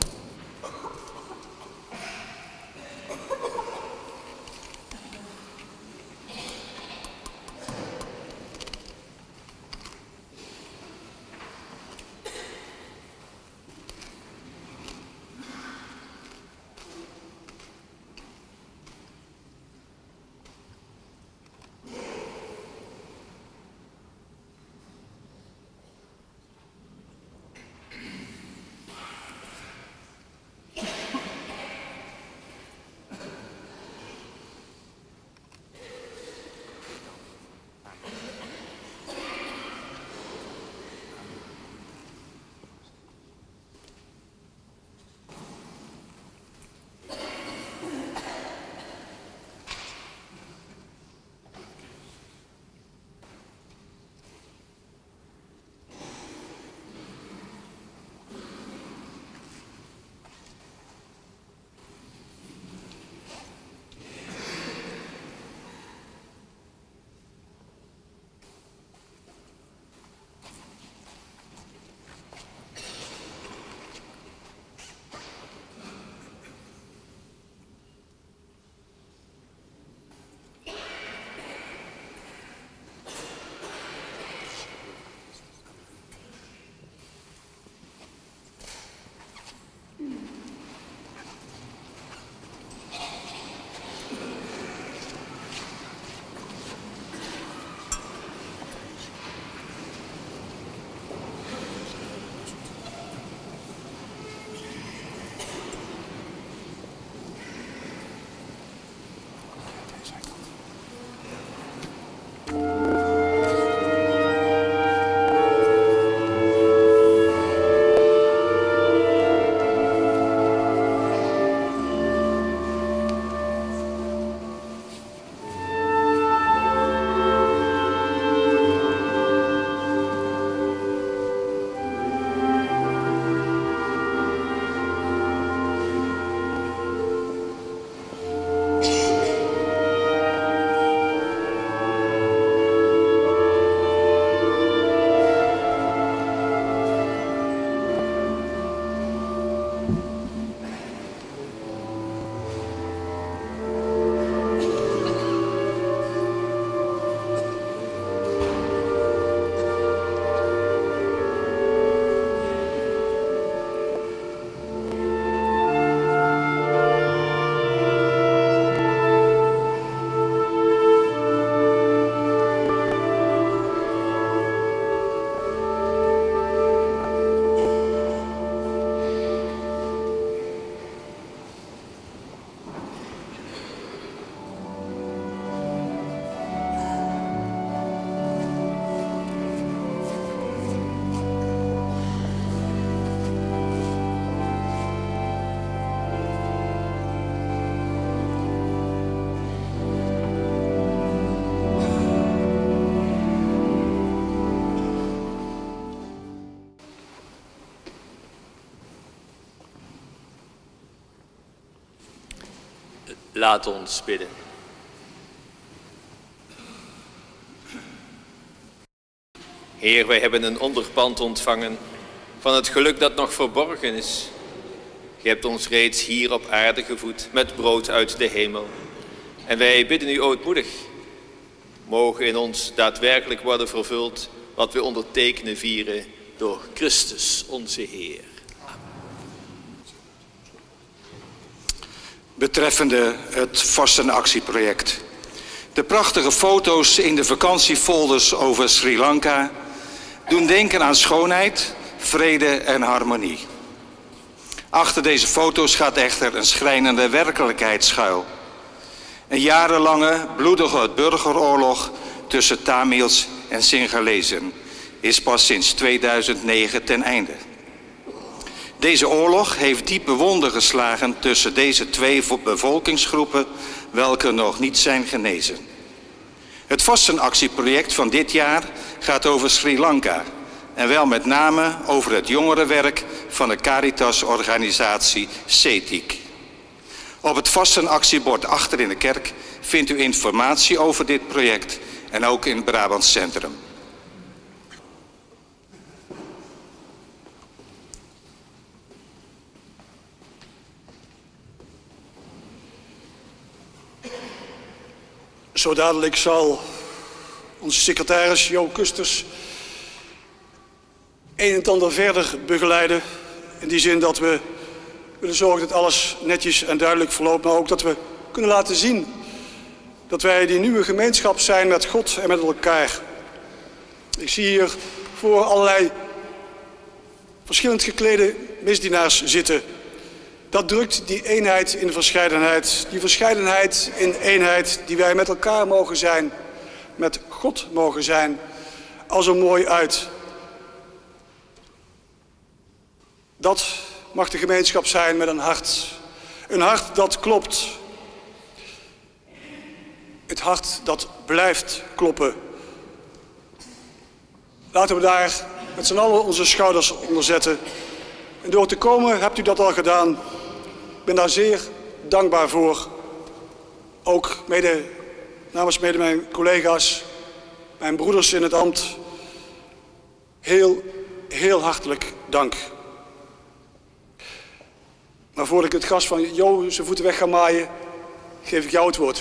Laat ons bidden. Heer, wij hebben een onderpand ontvangen van het geluk dat nog verborgen is. Gij hebt ons reeds hier op aarde gevoed met brood uit de hemel. En wij bidden u ootmoedig, mogen in ons daadwerkelijk worden vervuld wat we ondertekenen vieren door Christus onze Heer. Betreffende het vastenactieproject. De prachtige foto's in de vakantiefolders over Sri Lanka doen denken aan schoonheid, vrede en harmonie. Achter deze foto's gaat echter een schrijnende werkelijkheid schuil. Een jarenlange bloedige burgeroorlog tussen Tamils en Singalezen is pas sinds tweeduizend negen ten einde. Deze oorlog heeft diepe wonden geslagen tussen deze twee bevolkingsgroepen, welke nog niet zijn genezen. Het vastenactieproject van dit jaar gaat over Sri Lanka en wel met name over het jongerenwerk van de Caritas-organisatie CETIC. Op het vastenactiebord achter in de kerk vindt u informatie over dit project en ook in het Brabants Centrum. Zo dadelijk zal onze secretaris Jo Kusters een en ander verder begeleiden. In die zin dat we willen zorgen dat alles netjes en duidelijk verloopt. Maar ook dat we kunnen laten zien dat wij die nieuwe gemeenschap zijn met God en met elkaar. Ik zie hier voor allerlei verschillend geklede misdienaars zitten. Dat drukt die eenheid in verscheidenheid. Die verscheidenheid in eenheid die wij met elkaar mogen zijn. Met God mogen zijn. Als een mooi uit. Dat mag de gemeenschap zijn met een hart. Een hart dat klopt. Het hart dat blijft kloppen. Laten we daar met z'n allen onze schouders onder zetten. En door te komen hebt u dat al gedaan. Ik ben daar zeer dankbaar voor. Ook mede, namens mede mijn collega's, mijn broeders in het ambt. Heel, heel hartelijk dank. Maar voordat ik het gras van Jo zijn voeten weg ga maaien, geef ik jou het woord.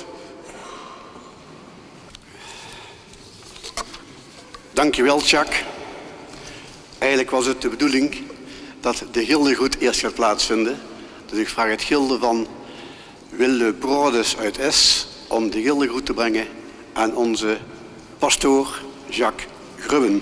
Dankjewel, Jacques. Eigenlijk was het de bedoeling dat de gildegroet eerst gaat plaatsvinden. Dus ik vraag het gilde van Wille Brodes uit Es om de gildegroet te brengen aan onze pastoor Jacques Grubben.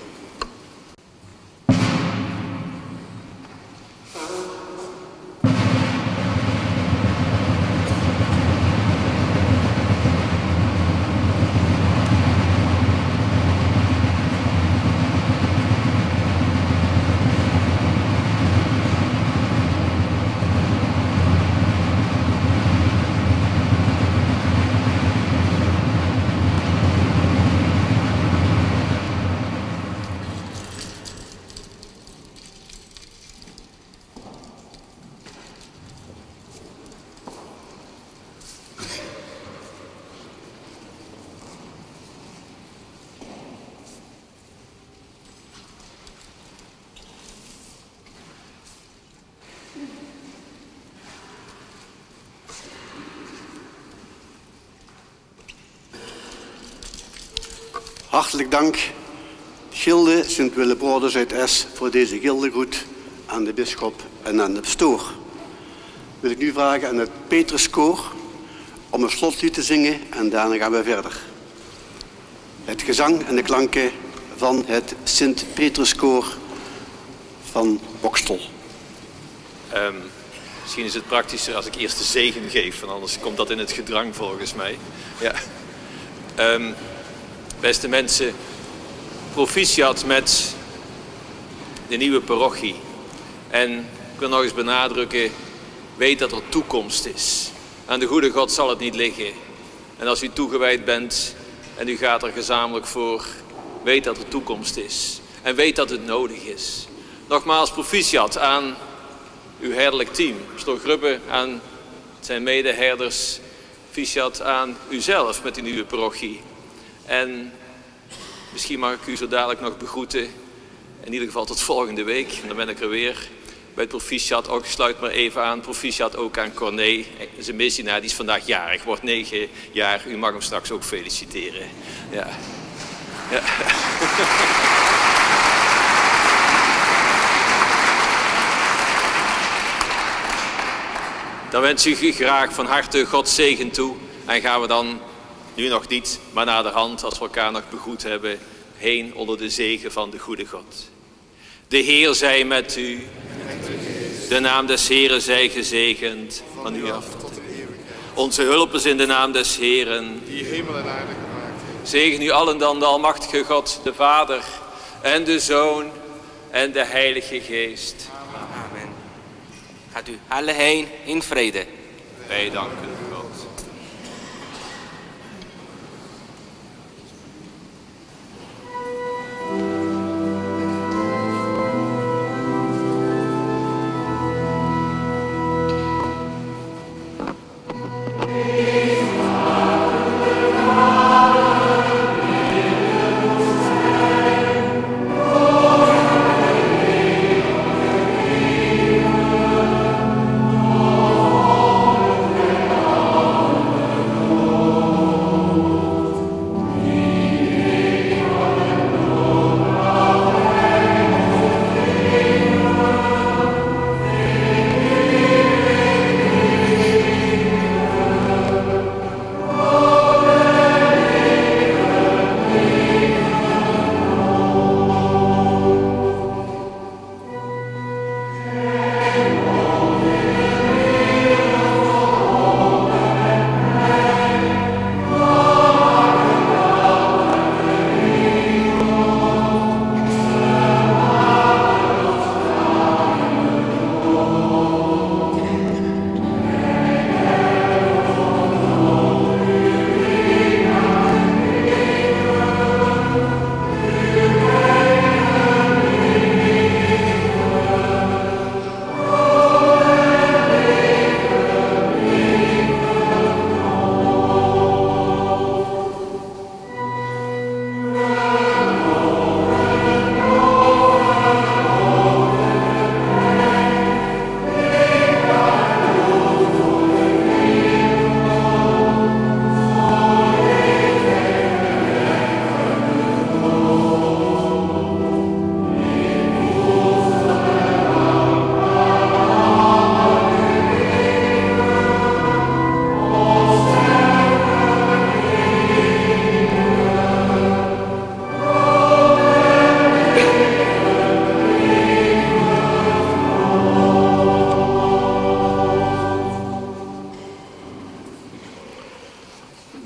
Hartelijk dank, Gilde Sint-Willebrodes uit Es, voor deze gildegroet aan de bisschop en aan de pastoor. Wil ik nu vragen aan het Petruskoor om een slotlied te zingen en daarna gaan we verder. Het gezang en de klanken van het Sint-Petruskoor van Bokstel. Um, misschien is het praktischer als ik eerst de zegen geef, want anders komt dat in het gedrang volgens mij. Ja. Um, Beste mensen, proficiat met de nieuwe parochie. En ik wil nog eens benadrukken, weet dat er toekomst is. Aan de goede God zal het niet liggen. En als u toegewijd bent en u gaat er gezamenlijk voor, weet dat er toekomst is. En weet dat het nodig is. Nogmaals, proficiat aan uw herderlijk team. Pastoor Grubbe aan zijn medeherders. Proficiat aan uzelf met die nieuwe parochie. En misschien mag ik u zo dadelijk nog begroeten. In ieder geval tot volgende week. En dan ben ik er weer. Bij het proficiat ook. Sluit maar even aan. Proficiat ook aan Corné. Zijn misdienaar. Die is vandaag jarig. Wordt negen jaar. U mag hem straks ook feliciteren. Ja. Ja. Dan wens ik u graag van harte Gods zegen toe. En gaan we dan... Nu nog niet, maar na de hand, als we elkaar nog begroet hebben, heen onder de zegen van de goede God. De Heer zij met u. De naam des Heeren zij gezegend. Van u af tot de eeuwigheid. Onze hulp is in de naam des Heeren. Die hemel en aarde gemaakt heeft. Zegen u allen dan de almachtige God, de Vader en de Zoon en de Heilige Geest. Amen. Gaat u alle heen in vrede. Wij danken God.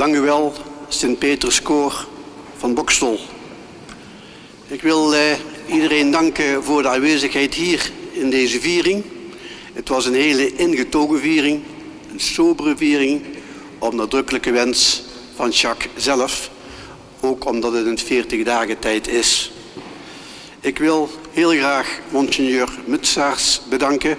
Dank u wel, Sint-Peterskoor van Boxtel. Ik wil eh, iedereen danken voor de aanwezigheid hier in deze viering. Het was een hele ingetogen viering, een sobere viering, op nadrukkelijke wens van Jacques zelf. Ook omdat het een veertig dagen tijd is. Ik wil heel graag Monseigneur Mutsaars bedanken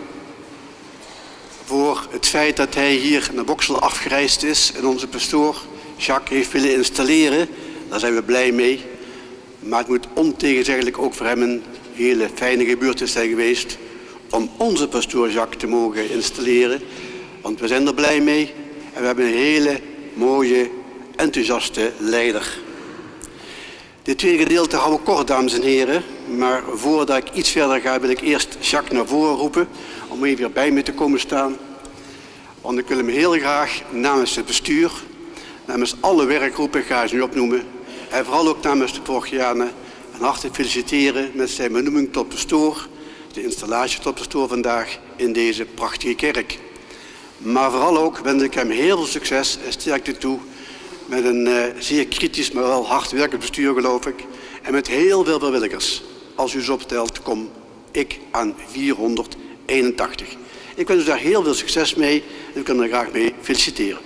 voor het feit dat hij hier naar Boxtel afgereisd is en onze pastoor Jacques heeft willen installeren. Daar zijn we blij mee. Maar het moet ontegenzeggelijk ook voor hem een hele fijne gebeurtenis zijn geweest om onze pastoor Jacques te mogen installeren. Want we zijn er blij mee en we hebben een hele mooie, enthousiaste leider. Dit tweede gedeelte houden we kort, dames en heren. Maar voordat ik iets verder ga, wil ik eerst Jacques naar voren roepen om even weer bij me te komen staan. Want ik wil hem heel graag namens het bestuur, namens alle werkgroepen, ik ga ze nu opnoemen, en vooral ook namens de parochianen, van harte feliciteren met zijn benoeming tot pastoor, de installatie tot pastoor vandaag in deze prachtige kerk. Maar vooral ook wens ik hem heel veel succes en sterkte toe met een uh, zeer kritisch, maar wel hard werkend bestuur, geloof ik. En met heel veel vrijwilligers. Als u ze optelt, kom ik aan vierhonderdeenentachtig. Ik wens u daar heel veel succes mee en ik kan er graag mee feliciteren.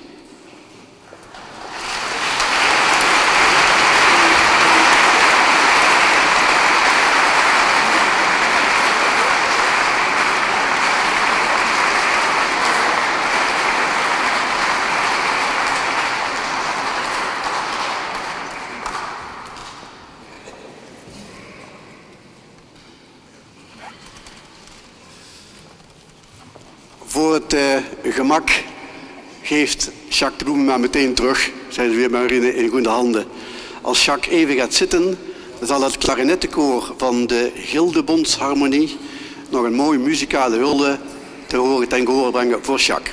Voor het uh, gemak geeft Jacques de Bloemen maar meteen terug. Zijn ze weer maar in, in goede handen. Als Jacques even gaat zitten, dan zal het klarinettenkoor van de Gildebondsharmonie nog een mooie muzikale hulde te horen ten gehoor brengen voor Jacques.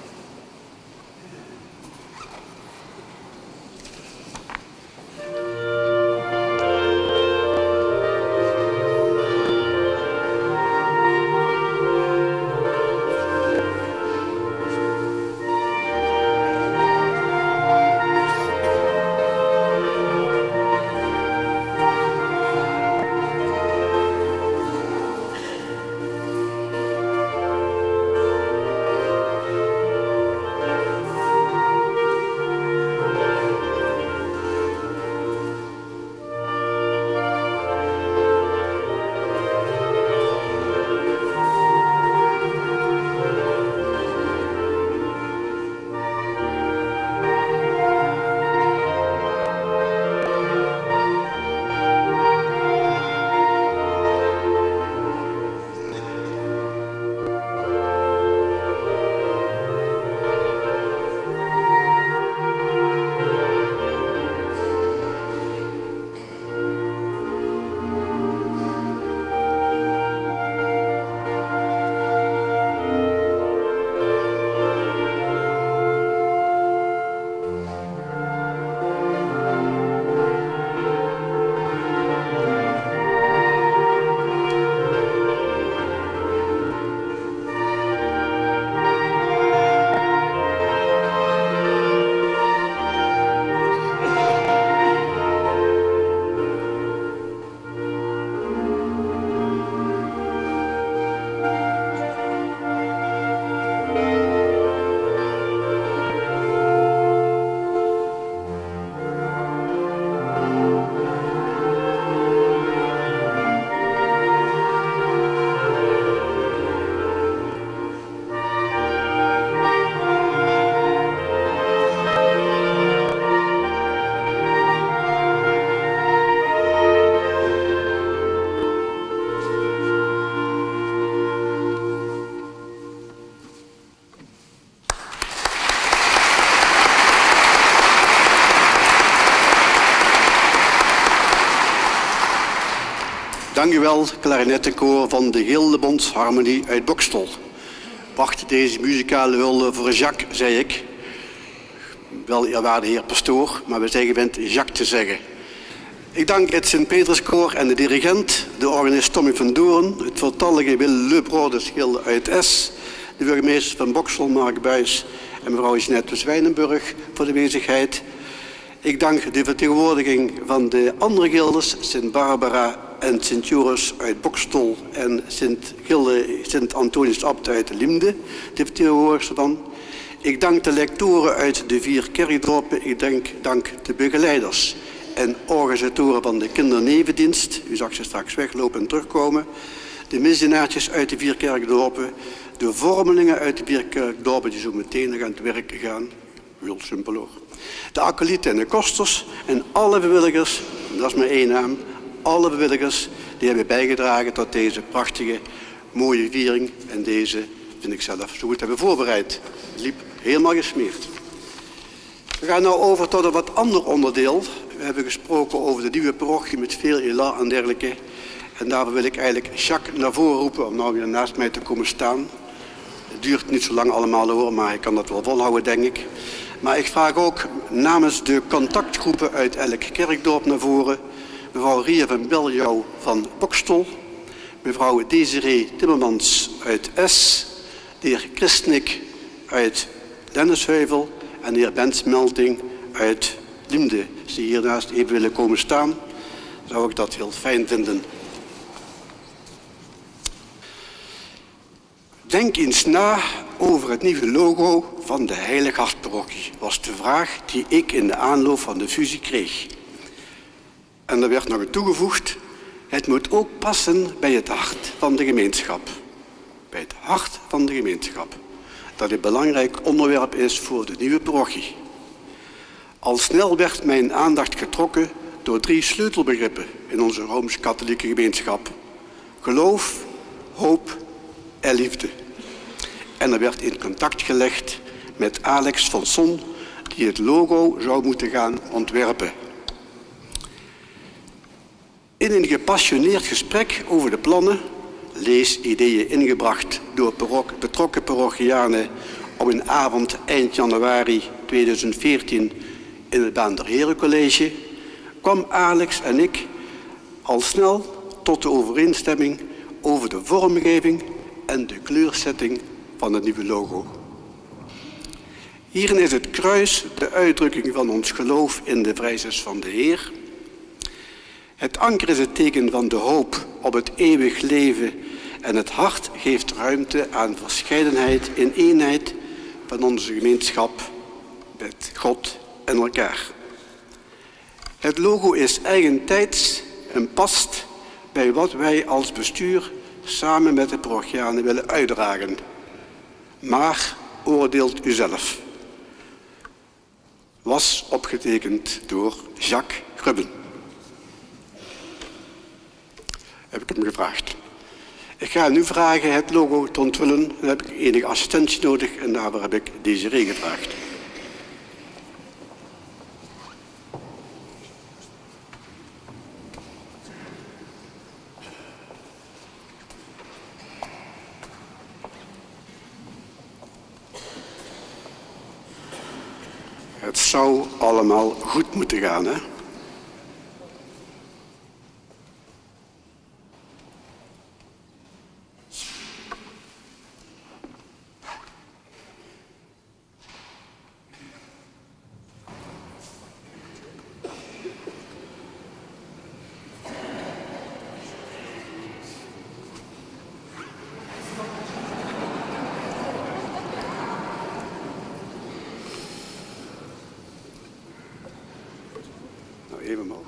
Dank u wel, klarinettenkoor van de Gildebondsharmonie uit Boxtel. Wacht deze muzikale hulde voor Jacques, zei ik. Wel eerwaarde heer pastoor, maar we zeggen gewend Jacques te zeggen. Ik dank het Sint-Peterskoor en de dirigent, de organist Tommy van Doorn, het voltallige Wille Le Brodes Gilde uit Es, de burgemeester van Boxtel, Mark Buijs, en mevrouw Jeanette Zwijnenburg voor de aanwezigheid. Ik dank de vertegenwoordiging van de andere gildes, Sint-Barbara en Sint-Joris uit Bokstol en Sint-Gilde, Sint-Antonius Abt uit Liemde, de vertegenwoordigers van. Ik dank de lectoren uit de vier kerkdorpen. Ik dank, dank de begeleiders en organisatoren van de kindernevendienst. U zag ze straks weglopen en terugkomen. De misdienaartjes uit de vier kerkdorpen. De vormelingen uit de vier kerkdorpen die zo meteen nog aan het werk gaan. Heel simpel hoor. De acolyten en de kosters en alle vrijwilligers, dat is maar één naam, alle vrijwilligers die hebben bijgedragen tot deze prachtige, mooie viering en deze, vind ik zelf, zo goed hebben voorbereid. Het liep helemaal gesmeerd. We gaan nu over tot een wat ander onderdeel. We hebben gesproken over de nieuwe parochie met veel elan en dergelijke. En daarvoor wil ik eigenlijk Jacques naar voren roepen om nou weer naast mij te komen staan. Het duurt niet zo lang allemaal hoor, maar ik kan dat wel volhouden denk ik. Maar ik vraag ook namens de contactgroepen uit elk kerkdorp naar voren. Mevrouw Ria van Beljouw van Bokstol. Mevrouw Desiree Timmermans uit Es. De heer Christnik uit Lennesheuvel. En de heer Bens Melting uit Liemde. Als die hiernaast even willen komen staan, zou ik dat heel fijn vinden. Denk eens na over het nieuwe logo van de Heilig Hartparochie, was de vraag die ik in de aanloop van de fusie kreeg. En er werd nog toegevoegd, het moet ook passen bij het hart van de gemeenschap. Bij het hart van de gemeenschap. Dat een belangrijk onderwerp is voor de nieuwe parochie. Al snel werd mijn aandacht getrokken door drie sleutelbegrippen in onze Rooms-Katholieke gemeenschap. Geloof, hoop en liefde. En er werd in contact gelegd met Alex van Son, die het logo zou moeten gaan ontwerpen. In een gepassioneerd gesprek over de plannen, lees ideeën ingebracht door betrokken parochianen op een avond eind januari tweeduizend veertien in het Baanderherencollege, kwam Alex en ik al snel tot de overeenstemming over de vormgeving en de kleurzetting van het nieuwe logo. Hierin is het kruis de uitdrukking van ons geloof in de vrijheid van de Heer. Het anker is het teken van de hoop op het eeuwig leven en het hart geeft ruimte aan verscheidenheid in eenheid van onze gemeenschap met God en elkaar. Het logo is eigentijds en past bij wat wij als bestuur samen met de parochianen willen uitdragen. Maar oordeelt u zelf. Was opgetekend door Jacques Grubben. Heb ik hem gevraagd. Ik ga nu vragen het logo te onthullen. Dan heb ik enige assistentie nodig en daarvoor heb ik Desiree gevraagd. Het zou allemaal goed moeten gaan, hè? Even omhoog.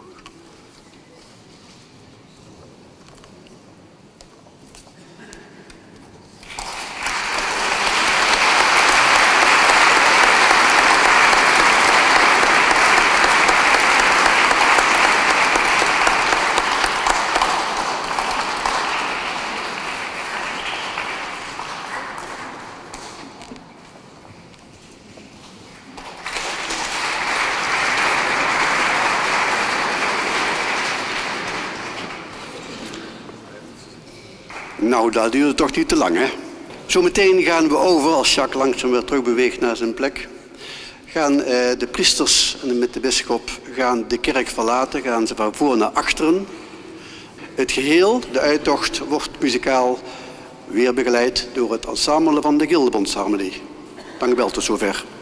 Nou, dat duurde toch niet te lang, hè? Zometeen gaan we over, als Jacques langzaam weer terug beweegt naar zijn plek, gaan eh, de priesters met de bisschop gaan de kerk verlaten, gaan ze van voor naar achteren. Het geheel, de uittocht, wordt muzikaal weer begeleid door het ensemble van de Gildebondsharmonie. Dank u wel, tot zover.